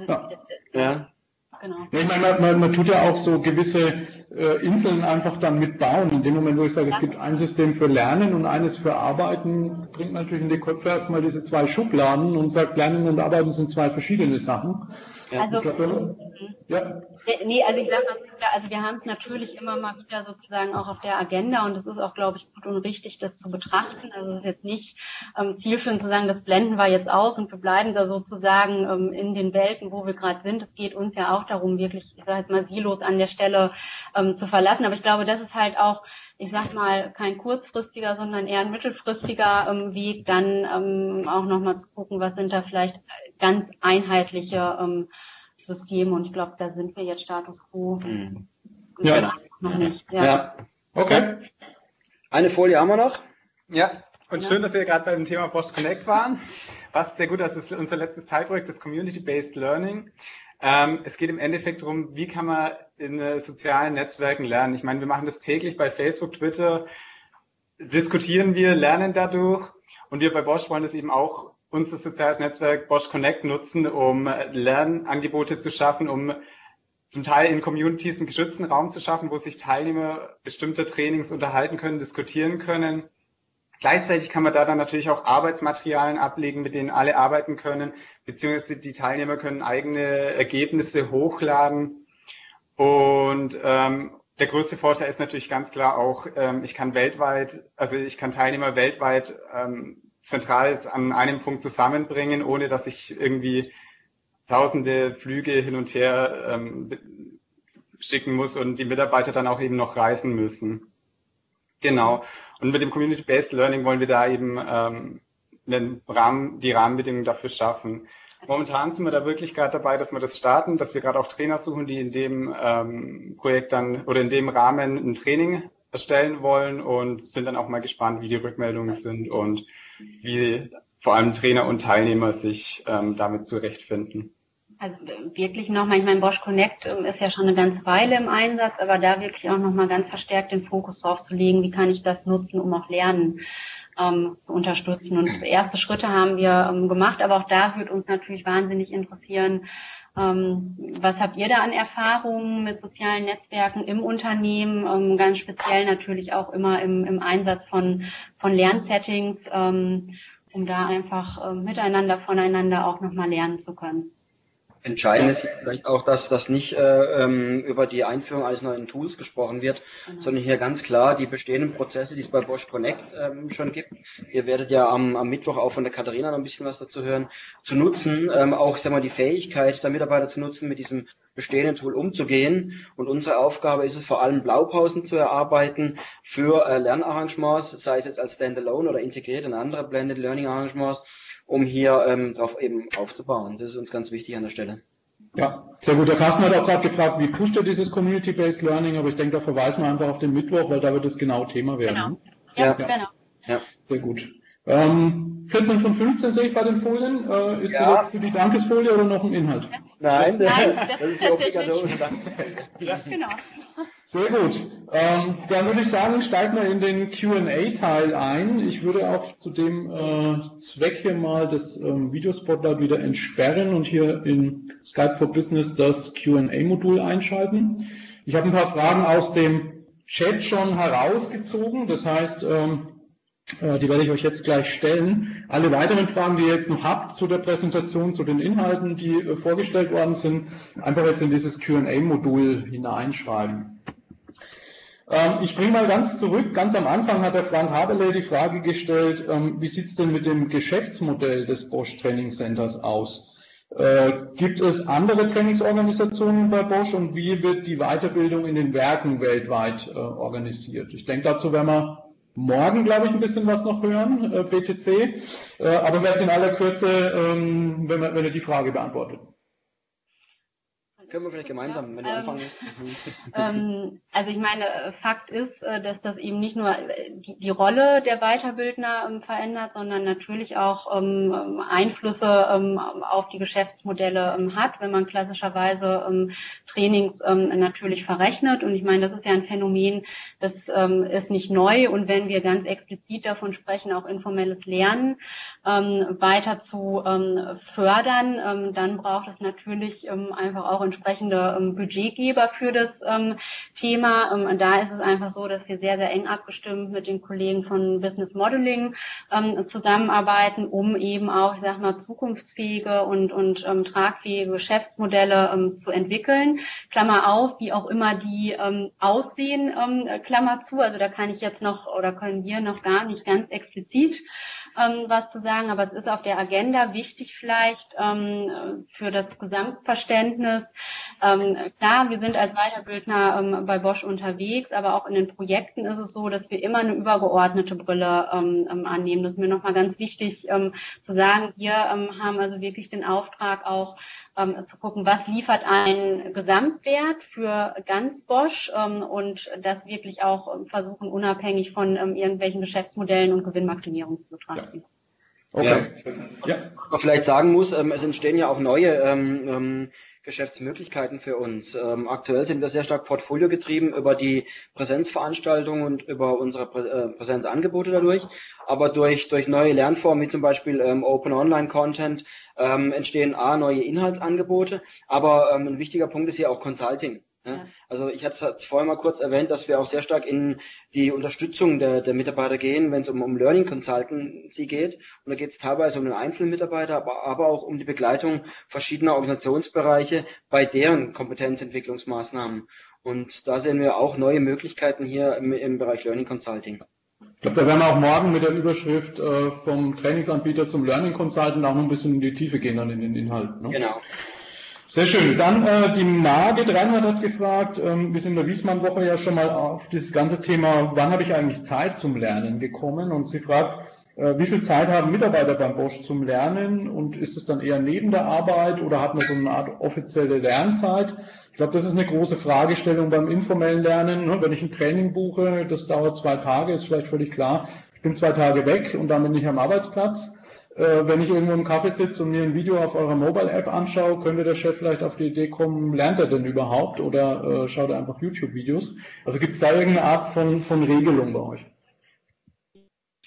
Genau. Ja, ich meine, man tut ja auch so gewisse Inseln einfach dann mitbauen. In dem Moment, wo ich sage, es gibt ein System für Lernen und eines für Arbeiten, bringt man natürlich in die Köpfe erstmal diese zwei Schubladen und sagt, Lernen und Arbeiten sind zwei verschiedene Sachen. Also, ich glaub, nee, also ich sage das wieder, also wir haben es natürlich immer mal wieder sozusagen auch auf der Agenda und es ist auch, glaube ich, gut und richtig, das zu betrachten. Also es ist jetzt nicht zielführend zu sagen, das blenden wir jetzt aus und wir bleiben da sozusagen in den Welten, wo wir gerade sind. Es geht uns ja auch darum, wirklich, ich sage jetzt mal, Silos an der Stelle zu verlassen. Aber ich glaube, das ist halt auch, ich sag mal, kein kurzfristiger, sondern eher ein mittelfristiger Weg, dann auch nochmal zu gucken, was sind da vielleicht ganz einheitliche Systeme. Und ich glaube, da sind wir jetzt Status Quo. Noch nicht. Ja. Okay. Eine Folie haben wir noch. Ja, und schön, dass wir gerade beim Thema Bosch Connect waren. Passt sehr gut, das ist unser letztes Teilprojekt, das Community-Based Learning. Es geht im Endeffekt darum, wie kann man in sozialen Netzwerken lernen. Ich meine, wir machen das täglich bei Facebook, Twitter, diskutieren wir, lernen dadurch und wir bei Bosch wollen das eben auch unser soziales Netzwerk Bosch Connect nutzen, um Lernangebote zu schaffen, um zum Teil in Communities einen geschützten Raum zu schaffen, wo sich Teilnehmer bestimmter Trainings unterhalten können, diskutieren können. Gleichzeitig kann man da dann natürlich auch Arbeitsmaterialien ablegen, mit denen alle arbeiten können, beziehungsweise die Teilnehmer können eigene Ergebnisse hochladen. Und der größte Vorteil ist natürlich ganz klar auch, ich kann Teilnehmer weltweit zentral an einem Punkt zusammenbringen, ohne dass ich irgendwie tausende Flüge hin und her schicken muss und die Mitarbeiter dann auch eben noch reisen müssen. Genau. Und mit dem Community-Based Learning wollen wir da eben die Rahmenbedingungen dafür schaffen. Momentan sind wir da wirklich gerade dabei, dass wir das starten, dass wir gerade auch Trainer suchen, die in dem Projekt dann oder in dem Rahmen ein Training erstellen wollen und sind dann auch mal gespannt, wie die Rückmeldungen sind und wie vor allem Trainer und Teilnehmer sich damit zurechtfinden. Also wirklich nochmal, ich meine, Bosch Connect ist ja schon eine ganze Weile im Einsatz, aber da wirklich auch nochmal ganz verstärkt den Fokus drauf zu legen, wie kann ich das nutzen, um auch Lernen zu unterstützen. Und erste Schritte haben wir gemacht, aber auch da würde uns natürlich wahnsinnig interessieren, was habt ihr da an Erfahrungen mit sozialen Netzwerken im Unternehmen, ganz speziell natürlich auch immer im Einsatz von Lernsettings, um da einfach miteinander, voneinander auch nochmal lernen zu können. Entscheidend ist vielleicht auch, dass das nicht über die Einführung eines neuen Tools gesprochen wird, sondern hier ganz klar die bestehenden Prozesse, die es bei Bosch Connect schon gibt. Ihr werdet ja am Mittwoch auch von der Katharina noch ein bisschen was dazu hören, zu nutzen, auch sagen wir, die Fähigkeit der Mitarbeiter zu nutzen, mit diesem bestehenden Tool umzugehen. Und unsere Aufgabe ist es vor allem, Blaupausen zu erarbeiten für Lernarrangements, sei es jetzt als Standalone oder integriert in andere Blended Learning Arrangements, um hier darauf eben aufzubauen. Das ist uns ganz wichtig an der Stelle. Ja, sehr gut. Der Carsten hat auch gerade gefragt, wie pusht er dieses Community-Based Learning, aber ich denke, da verweisen wir einfach auf den Mittwoch, weil da wird das genau Thema werden. Genau. Ne? Ja, genau. Ja. Sehr gut. 14 von 15 sehe ich bei den Folien. Ist das jetzt die Dankesfolie oder noch ein Inhalt? Nein, Nein, das ist die obligatorische Dank. Genau. Sehr gut. Dann würde ich sagen, steigen wir in den Q&A-Teil ein. Ich würde auch zu dem Zweck hier mal das Videospotlight wieder entsperren und hier in Skype for Business das Q&A-Modul einschalten. Ich habe ein paar Fragen aus dem Chat schon herausgezogen. Das heißt, die werde ich euch jetzt gleich stellen. Alle weiteren Fragen, die ihr jetzt noch habt zu der Präsentation, zu den Inhalten, die vorgestellt worden sind, einfach jetzt in dieses Q&A-Modul hineinschreiben. Ich springe mal ganz zurück. Ganz am Anfang hat der Frank Haberle die Frage gestellt, wie sieht es denn mit dem Geschäftsmodell des Bosch Training Centers aus? Gibt es andere Trainingsorganisationen bei Bosch und wie wird die Weiterbildung in den Werken weltweit organisiert? Ich denke, dazu werden wir morgen, glaube ich, ein bisschen was noch hören, BTC, aber vielleicht in aller Kürze, wenn ihr die Frage beantwortet. Können wir vielleicht gemeinsam, wenn ihr anfangen. Also ich meine, Fakt ist, dass das eben nicht nur die Rolle der Weiterbildner verändert, sondern natürlich auch Einflüsse auf die Geschäftsmodelle hat, wenn man klassischerweise Trainings natürlich verrechnet. Und ich meine, das ist ja ein Phänomen, das ist nicht neu. Und wenn wir ganz explizit davon sprechen, auch informelles Lernen weiter zu fördern, dann braucht es natürlich einfach auch entsprechende Budgetgeber für das Thema. Da ist es einfach so, dass wir sehr, sehr eng abgestimmt mit den Kollegen von Business Modeling zusammenarbeiten, um eben auch, ich sag mal, zukunftsfähige und tragfähige Geschäftsmodelle zu entwickeln. Klammer auf, wie auch immer die aussehen, Klammer zu. Also da kann ich jetzt noch oder können wir noch gar nicht ganz explizit was zu sagen, aber es ist auf der Agenda wichtig vielleicht für das Gesamtverständnis. Klar, wir sind als Weiterbildner bei Bosch unterwegs, aber auch in den Projekten ist es so, dass wir immer eine übergeordnete Brille annehmen. Das ist mir nochmal ganz wichtig zu sagen. Wir haben also wirklich den Auftrag auch zu gucken, was liefert einen Gesamtwert für ganz Bosch und das wirklich auch versuchen, unabhängig von irgendwelchen Geschäftsmodellen und Gewinnmaximierung zu betrachten. Okay. Ja. Was man vielleicht sagen muss, es entstehen ja auch neue Geschäftsmöglichkeiten für uns. Aktuell sind wir sehr stark Portfolio getrieben über die Präsenzveranstaltungen und über unsere Präsenzangebote dadurch. Aber durch neue Lernformen wie zum Beispiel Open Online Content entstehen neue Inhaltsangebote. Aber ein wichtiger Punkt ist hier auch Consulting. Ja. Also ich hatte es vorhin mal kurz erwähnt, dass wir auch sehr stark in die Unterstützung der Mitarbeiter gehen, wenn es um Learning Consultancy geht. Und da geht es teilweise um den einzelnen Mitarbeiter, aber auch um die Begleitung verschiedener Organisationsbereiche bei deren Kompetenzentwicklungsmaßnahmen. Und da sehen wir auch neue Möglichkeiten hier im Bereich Learning Consulting. Ich glaube, da werden wir auch morgen mit der Überschrift vom Trainingsanbieter zum Learning Consultant auch noch ein bisschen in die Tiefe gehen dann in den Inhalt. Ne? Genau. Sehr schön. Dann die Margit Reinhardt hat gefragt, wir sind in der Wiesmann-Woche ja schon mal auf dieses ganze Thema, wann habe ich eigentlich Zeit zum Lernen gekommen? Und sie fragt, wie viel Zeit haben Mitarbeiter beim Bosch zum Lernen und ist es dann eher neben der Arbeit oder hat man so eine Art offizielle Lernzeit? Ich glaube, das ist eine große Fragestellung beim informellen Lernen. Ne? Wenn ich ein Training buche, das dauert 2 Tage, ist vielleicht völlig klar. Ich bin 2 Tage weg und damit nicht am Arbeitsplatz. Wenn ich irgendwo im Café sitze und mir ein Video auf eurer Mobile-App anschaue, könnte der Chef vielleicht auf die Idee kommen, lernt er denn überhaupt oder schaut er einfach YouTube-Videos? Also gibt es da irgendeine Art von Regelung bei euch?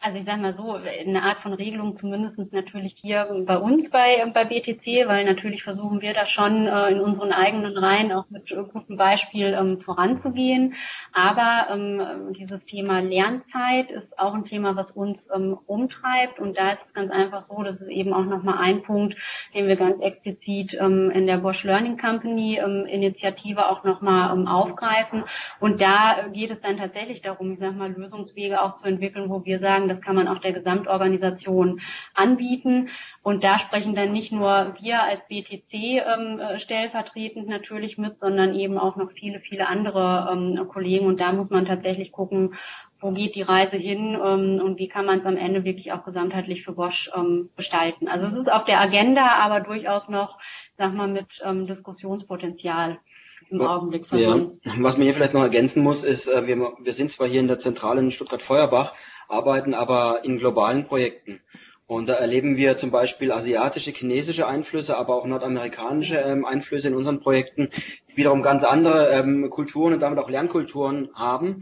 Also ich sage mal so, eine Art von Regelung zumindest natürlich hier bei uns bei BTC, weil natürlich versuchen wir da schon in unseren eigenen Reihen auch mit gutem Beispiel voranzugehen. Aber dieses Thema Lernzeit ist auch ein Thema, was uns umtreibt. Und da ist es ganz einfach so, das ist eben auch nochmal ein Punkt, den wir ganz explizit in der Bosch Learning Company Initiative auch nochmal aufgreifen. Und da geht es dann tatsächlich darum, ich sage mal, Lösungswege auch zu entwickeln, wo wir sagen, das kann man auch der Gesamtorganisation anbieten. Und da sprechen dann nicht nur wir als BTC stellvertretend natürlich mit, sondern eben auch noch viele, viele andere Kollegen. Und da muss man tatsächlich gucken, wo geht die Reise hin und wie kann man es am Ende wirklich auch gesamtheitlich für Bosch gestalten. Also es ist auf der Agenda, aber durchaus noch, sag mal, mit Diskussionspotenzial im Augenblick verbunden. Ja. Was man hier vielleicht noch ergänzen muss, ist, wir sind zwar hier in der Zentrale in Stuttgart-Feuerbach, arbeiten aber in globalen Projekten. Und da erleben wir zum Beispiel asiatische, chinesische Einflüsse, aber auch nordamerikanische Einflüsse in unseren Projekten, die wiederum ganz andere Kulturen und damit auch Lernkulturen haben.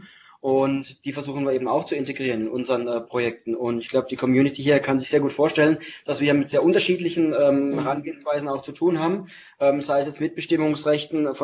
Und die versuchen wir eben auch zu integrieren in unseren Projekten. Und ich glaube, die Community hier kann sich sehr gut vorstellen, dass wir mit sehr unterschiedlichen Herangehensweisen auch zu tun haben, sei es jetzt Mitbestimmungsrechten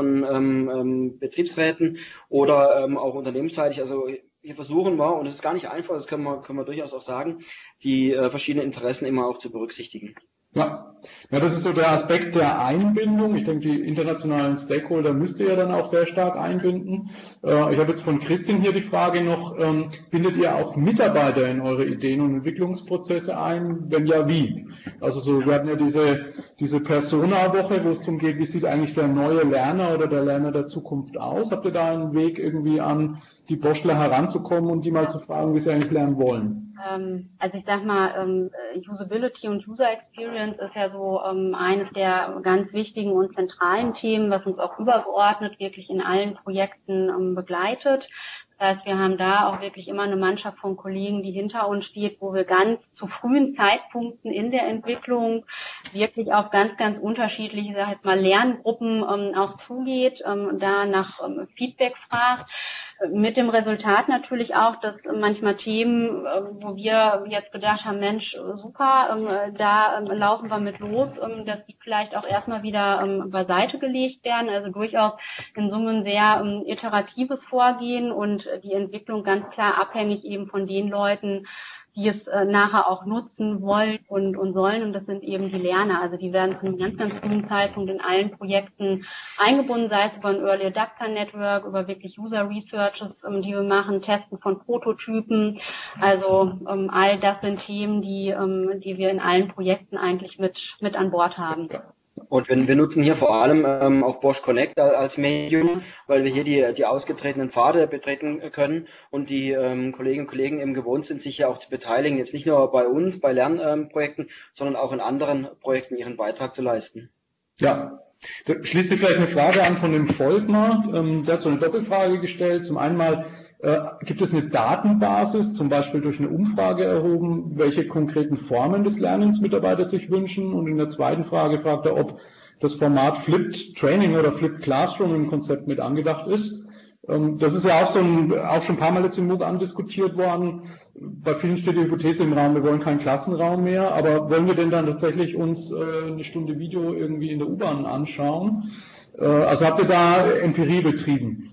von Betriebsräten oder auch unternehmensseitig. Also hier versuchen wir, und es ist gar nicht einfach, das können wir durchaus auch sagen, die verschiedenen Interessen immer auch zu berücksichtigen. Ja, das ist so der Aspekt der Einbindung. Ich denke, die internationalen Stakeholder müsst ihr ja dann auch sehr stark einbinden. Ich habe jetzt von Christine hier die Frage noch, bindet ihr auch Mitarbeiter in eure Ideen- und Entwicklungsprozesse ein? Wenn ja, wie? Also so, wir hatten ja diese Persona-Woche, wo es darum geht, wie sieht eigentlich der neue Lerner oder der Lerner der Zukunft aus? Habt ihr da einen Weg irgendwie an die Boschler heranzukommen und die mal zu fragen, wie sie eigentlich lernen wollen? Also ich sag mal, Usability und User Experience ist ja so eines der ganz wichtigen und zentralen Themen, was uns auch übergeordnet wirklich in allen Projekten begleitet. Das heißt, wir haben da auch wirklich immer eine Mannschaft von Kollegen, die hinter uns steht, wo wir ganz zu frühen Zeitpunkten in der Entwicklung wirklich auf ganz, ganz unterschiedliche, ich sag jetzt mal, Lerngruppen auch zugeht, da nach Feedback fragt. Mit dem Resultat natürlich auch, dass manchmal Themen, wo wir jetzt gedacht haben, Mensch, super, da laufen wir mit los, dass die vielleicht auch erstmal wieder beiseite gelegt werden. Also durchaus in Summe ein sehr iteratives Vorgehen und die Entwicklung ganz klar abhängig eben von den Leuten, die es nachher auch nutzen wollen und sollen. Und das sind eben die Lerner. Also die werden zu einem ganz, ganz frühen Zeitpunkt in allen Projekten eingebunden, sei es über ein Early Adapter Network, über wirklich User Researches, die wir machen, Testen von Prototypen. Also all das sind Themen, die wir in allen Projekten eigentlich mit an Bord haben. Und wir nutzen hier vor allem auch Bosch Connect als Medium, weil wir hier die ausgetretenen Pfade betreten können und die Kolleginnen und Kollegen eben gewohnt sind, sich ja auch zu beteiligen, jetzt nicht nur bei uns, bei Lernprojekten, sondern auch in anderen Projekten ihren Beitrag zu leisten. Ja, da schließt sich vielleicht eine Frage an von dem Volkmar. Der hat so eine Doppelfrage gestellt. Zum einen mal, gibt es eine Datenbasis, zum Beispiel durch eine Umfrage erhoben, welche konkreten Formen des Lernens Mitarbeiter sich wünschen? Und in der zweiten Frage fragt er, ob das Format Flipped Training oder Flipped Classroom im Konzept mit angedacht ist. Das ist ja auch auch schon ein paar Mal jetzt im MOOC andiskutiert worden. Bei vielen steht die Hypothese im Raum, wir wollen keinen Klassenraum mehr, aber wollen wir denn dann tatsächlich uns eine Stunde Video irgendwie in der U-Bahn anschauen? Also habt ihr da Empirie betrieben?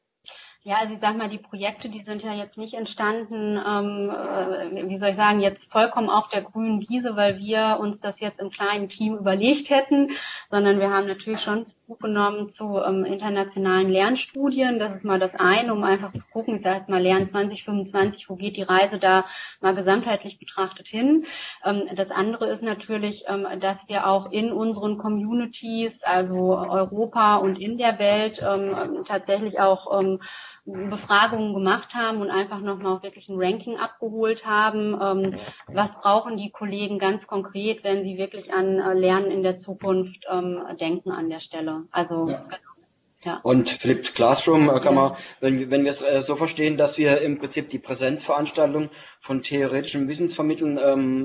Ja, also ich sag mal, die Projekte, die sind ja jetzt nicht entstanden, wie soll ich sagen, jetzt vollkommen auf der grünen Wiese, weil wir uns das jetzt im kleinen Team überlegt hätten, sondern wir haben natürlich schon Bezug genommen zu internationalen Lernstudien. Das ist mal das eine, um einfach zu gucken, ich sage jetzt mal Lernen 2025, wo geht die Reise da mal gesamtheitlich betrachtet hin. Das andere ist natürlich, dass wir auch in unseren Communities, also Europa und in der Welt, tatsächlich auch Befragungen gemacht haben und einfach nochmal auch wirklich ein Ranking abgeholt haben. Was brauchen die Kollegen ganz konkret, wenn sie wirklich an Lernen in der Zukunft denken an der Stelle? Also, ja. Ja. Und Flipped Classroom kann man, wenn wir es so verstehen, dass wir im Prinzip die Präsenzveranstaltung von theoretischem Wissensvermitteln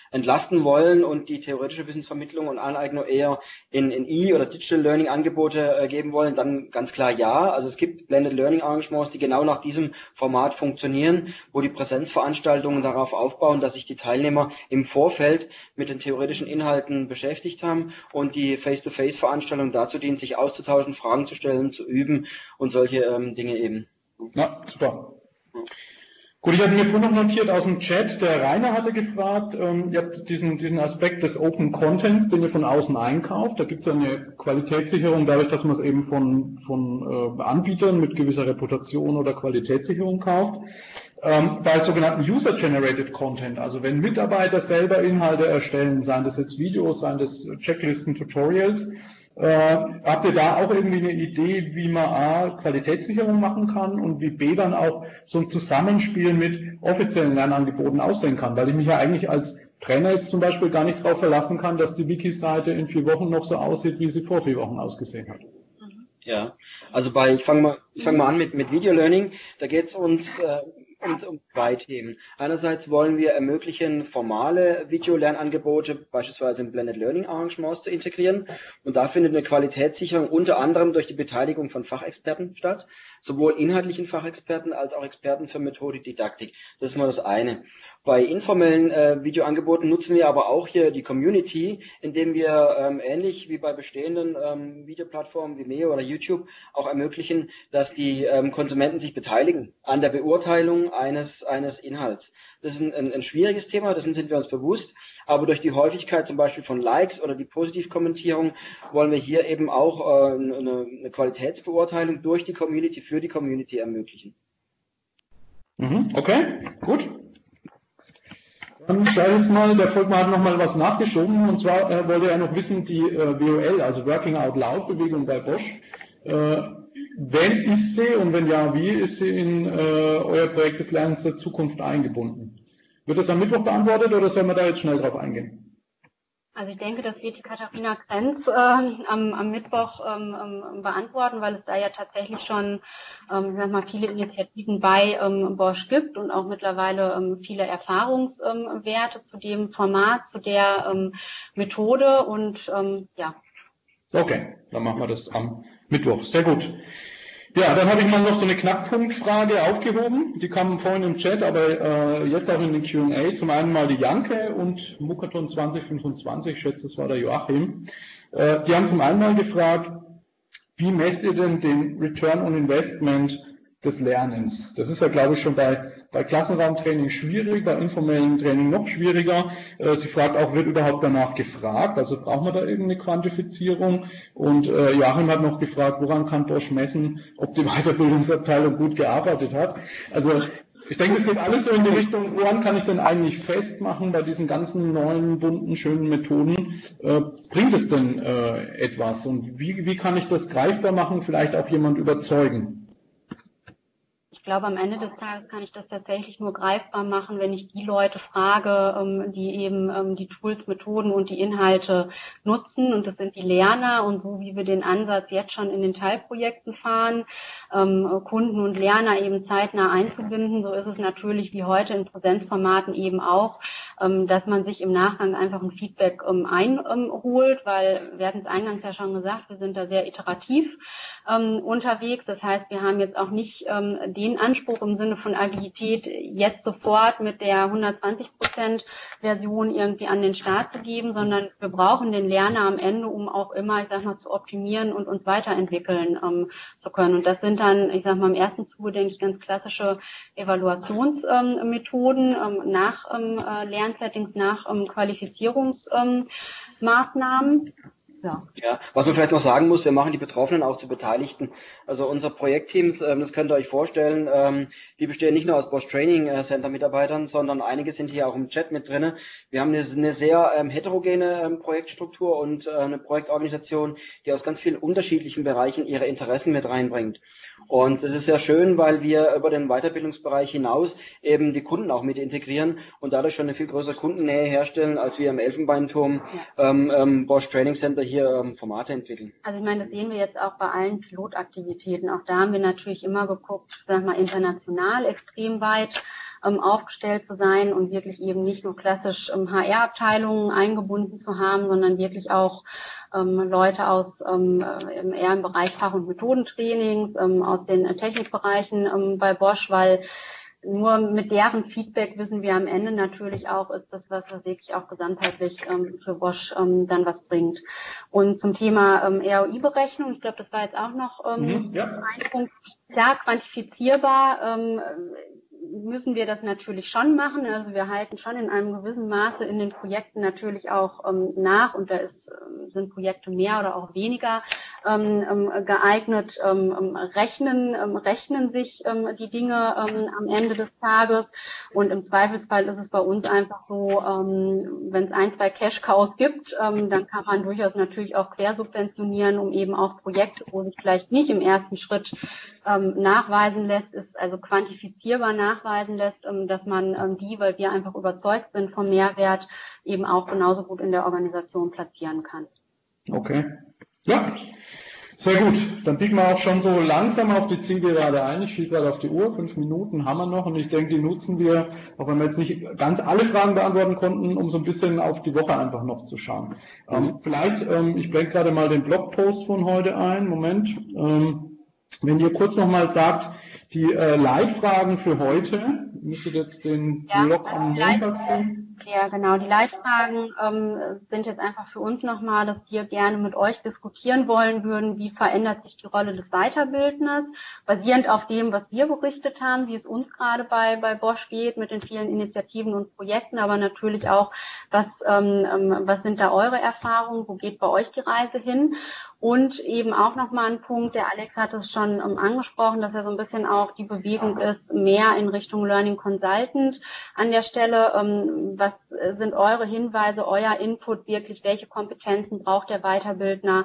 entlasten wollen und die theoretische Wissensvermittlung und Aneignung eher in oder Digital Learning Angebote geben wollen, dann ganz klar ja. Also es gibt Blended Learning Arrangements, die genau nach diesem Format funktionieren, wo die Präsenzveranstaltungen darauf aufbauen, dass sich die Teilnehmer im Vorfeld mit den theoretischen Inhalten beschäftigt haben und die Face-to-Face-Veranstaltungen dazu dienen, sich auszutauschen, Fragen zu stellen, zu üben und solche Dinge eben. Ja, super. Gut, ich habe mir vorhin noch notiert aus dem Chat, der Rainer hatte gefragt, ihr habt diesen Aspekt des Open Contents, den ihr von außen einkauft. Da gibt es ja eine Qualitätssicherung dadurch, dass man es eben von Anbietern mit gewisser Reputation oder Qualitätssicherung kauft. Bei sogenannten User-Generated Content, also wenn Mitarbeiter selber Inhalte erstellen, seien das jetzt Videos, seien das Checklisten, Tutorials, habt ihr da auch irgendwie eine Idee, wie man A, Qualitätssicherung machen kann und wie B, dann auch so ein Zusammenspiel mit offiziellen Lernangeboten aussehen kann? Weil ich mich ja eigentlich als Trainer jetzt zum Beispiel gar nicht darauf verlassen kann, dass die Wiki-Seite in 4 Wochen noch so aussieht, wie sie vor 4 Wochen ausgesehen hat. Ja, also ich fang mal an mit Video Learning. Da geht es uns um 2 Themen. Einerseits wollen wir ermöglichen, formale Videolernangebote beispielsweise in Blended Learning Arrangements zu integrieren. Und da findet eine Qualitätssicherung unter anderem durch die Beteiligung von Fachexperten statt, sowohl inhaltlichen Fachexperten als auch Experten für Methodik, Didaktik. Das ist mal das eine. Bei informellen Videoangeboten nutzen wir aber auch hier die Community, indem wir ähnlich wie bei bestehenden Videoplattformen wie Vimeo oder YouTube auch ermöglichen, dass die Konsumenten sich beteiligen an der Beurteilung eines Inhalts. Das ist ein schwieriges Thema, dessen sind wir uns bewusst, aber durch die Häufigkeit zum Beispiel von Likes oder die Positivkommentierung wollen wir hier eben auch eine Qualitätsbeurteilung durch die Community, für die Community ermöglichen. Okay, gut. Dann schaue ich jetzt mal, der Volkmar hat nochmal was nachgeschoben, und zwar wollte er noch wissen, die WOL, also Working Out Loud Bewegung bei Bosch, wenn ist sie und wenn ja, wie ist sie in euer Projekt des Lernens der Zukunft eingebunden? Wird das am Mittwoch beantwortet oder soll man da jetzt schnell drauf eingehen? Also ich denke, das wird die Katharina Krenz am Mittwoch beantworten, weil es da ja tatsächlich schon viele Initiativen bei Bosch gibt und auch mittlerweile viele Erfahrungswerte zu dem Format, zu der Methode und ja. Okay, dann machen wir das am Mittwoch. Sehr gut. Ja, dann habe ich mal noch so eine Knackpunktfrage aufgehoben. Die kam vorhin im Chat, aber jetzt auch in den Q&A. Zum einen mal die Janke und Mukaton 2025, ich schätze, das war der Joachim. Die haben zum einen mal gefragt, wie messt ihr denn den Return on Investment des Lernens? Das ist ja, glaube ich, schon bei Klassenraumtraining schwierig, bei informellen Training noch schwieriger. Sie fragt auch, wird überhaupt danach gefragt? Also braucht man da irgendeine Quantifizierung? Und Joachim hat noch gefragt, woran kann Bosch messen, ob die Weiterbildungsabteilung gut gearbeitet hat? Also ich denke, es geht alles so in die Richtung, woran kann ich denn eigentlich festmachen bei diesen ganzen neuen, bunten, schönen Methoden? Bringt es denn etwas? Und wie kann ich das greifbar machen, vielleicht auch jemand überzeugen? Ich glaube, am Ende des Tages kann ich das tatsächlich nur greifbar machen, wenn ich die Leute frage, die eben die Tools, Methoden und die Inhalte nutzen. Und das sind die Lerner. Und so wie wir den Ansatz jetzt schon in den Teilprojekten fahren, Kunden und Lerner eben zeitnah einzubinden, so ist es natürlich wie heute in Präsenzformaten eben auch, dass man sich im Nachgang einfach ein Feedback einholt, weil wir hatten es eingangs ja schon gesagt, wir sind da sehr iterativ unterwegs. Das heißt, wir haben jetzt auch nicht den Anspruch im Sinne von Agilität, jetzt sofort mit der 120% Version irgendwie an den Start zu geben, sondern wir brauchen den Lerner am Ende, um auch immer, ich sag mal, zu optimieren und uns weiterentwickeln zu können. Und das sind dann, ich sag mal, im ersten Zuge, denke ich, ganz klassische Evaluationsmethoden nach Lernsettings, nach Qualifizierungsmaßnahmen. Ja, was man vielleicht noch sagen muss, wir machen die Betroffenen auch zu Beteiligten. Also unsere Projektteams, das könnt ihr euch vorstellen, die bestehen nicht nur aus Bosch Training Center Mitarbeitern, sondern einige sind hier auch im Chat mit drinne. Wir haben eine sehr heterogene Projektstruktur und eine Projektorganisation, die aus ganz vielen unterschiedlichen Bereichen ihre Interessen mit reinbringt. Und das ist sehr schön, weil wir über den Weiterbildungsbereich hinaus eben die Kunden auch mit integrieren und dadurch schon eine viel größere Kundennähe herstellen, als wir im Elfenbeinturm Bosch Training Center hier Formate entwickeln. Also ich meine, das sehen wir jetzt auch bei allen Pilotaktivitäten. Auch da haben wir natürlich immer geguckt, sag mal, international extrem weit aufgestellt zu sein und wirklich eben nicht nur klassisch HR-Abteilungen eingebunden zu haben, sondern wirklich auch Leute aus eher im Bereich Fach- und Methodentrainings, aus den Technikbereichen bei Bosch, weil nur mit deren Feedback wissen wir am Ende natürlich auch, ist das was wirklich auch gesamtheitlich für Bosch dann was bringt. Und zum Thema ROI-Berechnung, ich glaube, das war jetzt auch noch ein Punkt, klar quantifizierbar, müssen wir das natürlich schon machen. Also wir halten schon in einem gewissen Maße in den Projekten natürlich auch nach und da sind Projekte mehr oder auch weniger geeignet, rechnen sich die Dinge am Ende des Tages und im Zweifelsfall ist es bei uns einfach so, wenn es 1, 2 Cash-Cows gibt, dann kann man durchaus natürlich auch quersubventionieren, um eben auch Projekte, wo sich vielleicht nicht im ersten Schritt nachweisen lässt, ist also quantifizierbar nachweisen lässt, dass man die, weil wir einfach überzeugt sind vom Mehrwert, eben auch genauso gut in der Organisation platzieren kann. Okay. Ja, sehr gut. Dann biegen wir auch schon so langsam auf die Zielgerade ein. Ich schiebe gerade auf die Uhr, 5 Minuten haben wir noch und ich denke, die nutzen wir, auch wenn wir jetzt nicht ganz alle Fragen beantworten konnten, um so ein bisschen auf die Woche einfach noch zu schauen. Vielleicht, ich blende gerade mal den Blogpost von heute ein. Moment. Wenn ihr kurz nochmal sagt, die Leitfragen für heute, müsstet jetzt den Blog am Montag sehen. Ja, genau. Die Leitfragen sind jetzt einfach für uns nochmal, dass wir gerne mit euch diskutieren wollen würden, wie verändert sich die Rolle des Weiterbildners, basierend auf dem, was wir berichtet haben, wie es uns gerade bei Bosch geht, mit den vielen Initiativen und Projekten, aber natürlich auch, was sind da eure Erfahrungen, wo geht bei euch die Reise hin? Und eben auch nochmal ein Punkt, der Alex hat es schon angesprochen, dass ja so ein bisschen auch die Bewegung ist, mehr in Richtung Learning Consultant an der Stelle. Was sind eure Hinweise, euer Input wirklich? Welche Kompetenzen braucht der Weiterbildner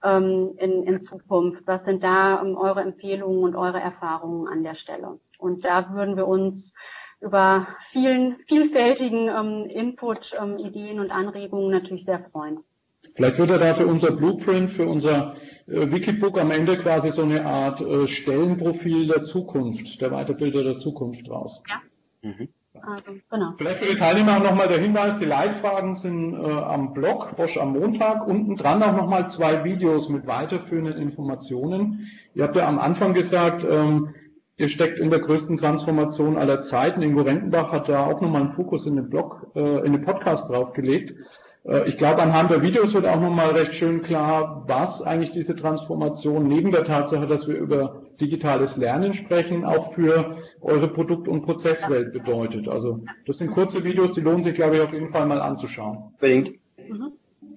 in Zukunft? Was sind da eure Empfehlungen und eure Erfahrungen an der Stelle? Und da würden wir uns über vielfältigen Input, Ideen und Anregungen natürlich sehr freuen. Vielleicht wird ja da für unser Blueprint, für unser Wikibook am Ende quasi so eine Art Stellenprofil der Zukunft, der Weiterbilder der Zukunft raus. Ja. Also, genau. Vielleicht für die Teilnehmer auch nochmal der Hinweis, die Leitfragen sind am Blog, Bosch am Montag, unten dran auch nochmal 2 Videos mit weiterführenden Informationen. Ihr habt ja am Anfang gesagt, ihr steckt in der größten Transformation aller Zeiten. Ingo Rentenbach hat da auch nochmal einen Fokus in den Blog, in den Podcast draufgelegt. Ich glaube, anhand der Videos wird auch nochmal recht schön klar, was eigentlich diese Transformation neben der Tatsache, dass wir über digitales Lernen sprechen, auch für eure Produkt- und Prozesswelt bedeutet. Also das sind kurze Videos, die lohnen sich, glaube ich, auf jeden Fall mal anzuschauen. Unbedingt. Mhm.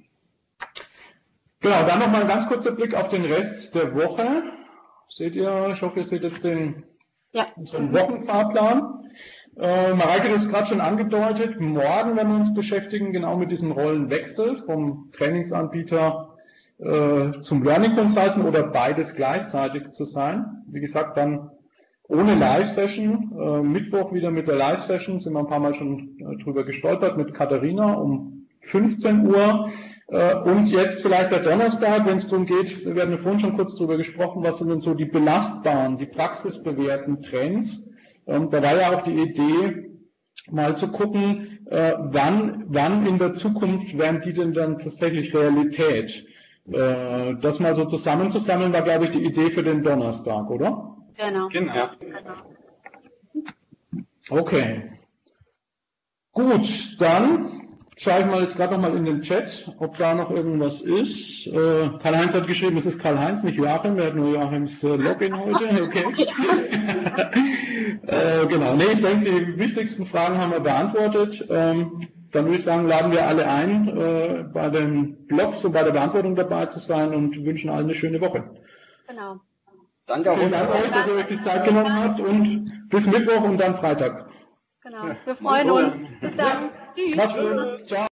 Genau, dann nochmal ein ganz kurzer Blick auf den Rest der Woche. Seht ihr, ich hoffe, ihr seht jetzt unseren Wochenfahrplan. Mareike hat es gerade schon angedeutet, morgen werden wir uns beschäftigen genau mit diesem Rollenwechsel vom Trainingsanbieter zum Learning Consultant oder beides gleichzeitig zu sein. Wie gesagt, dann ohne Live-Session, Mittwoch wieder mit der Live-Session, sind wir ein paar Mal schon drüber gestolpert mit Katharina um 15 Uhr. Und jetzt vielleicht der Donnerstag, wenn es darum geht, wir werden ja vorhin schon kurz drüber gesprochen, was sind denn so die belastbaren, die praxisbewährten Trends. Da war ja auch die Idee, mal zu gucken, wann in der Zukunft werden die denn dann tatsächlich Realität. Das mal so zusammenzusammeln, war, glaube ich, die Idee für den Donnerstag, oder? Genau. Okay. Gut, dann schaue ich mal jetzt gerade nochmal in den Chat, ob da noch irgendwas ist. Karl-Heinz hat geschrieben, es ist Karl-Heinz, nicht Joachim, er hat nur Joachims Login heute. Okay. Genau, nee, ich denke, die wichtigsten Fragen haben wir beantwortet. Dann würde ich sagen, laden wir alle ein, bei den Blogs und bei der Beantwortung dabei zu sein und wünschen allen eine schöne Woche. Genau. Danke auch. Vielen Dank euch, dass ihr euch die Zeit genommen habt und bis Mittwoch und dann Freitag. Genau. Wir freuen uns. Bis dann. Tschüss. Macht's gut. Ciao.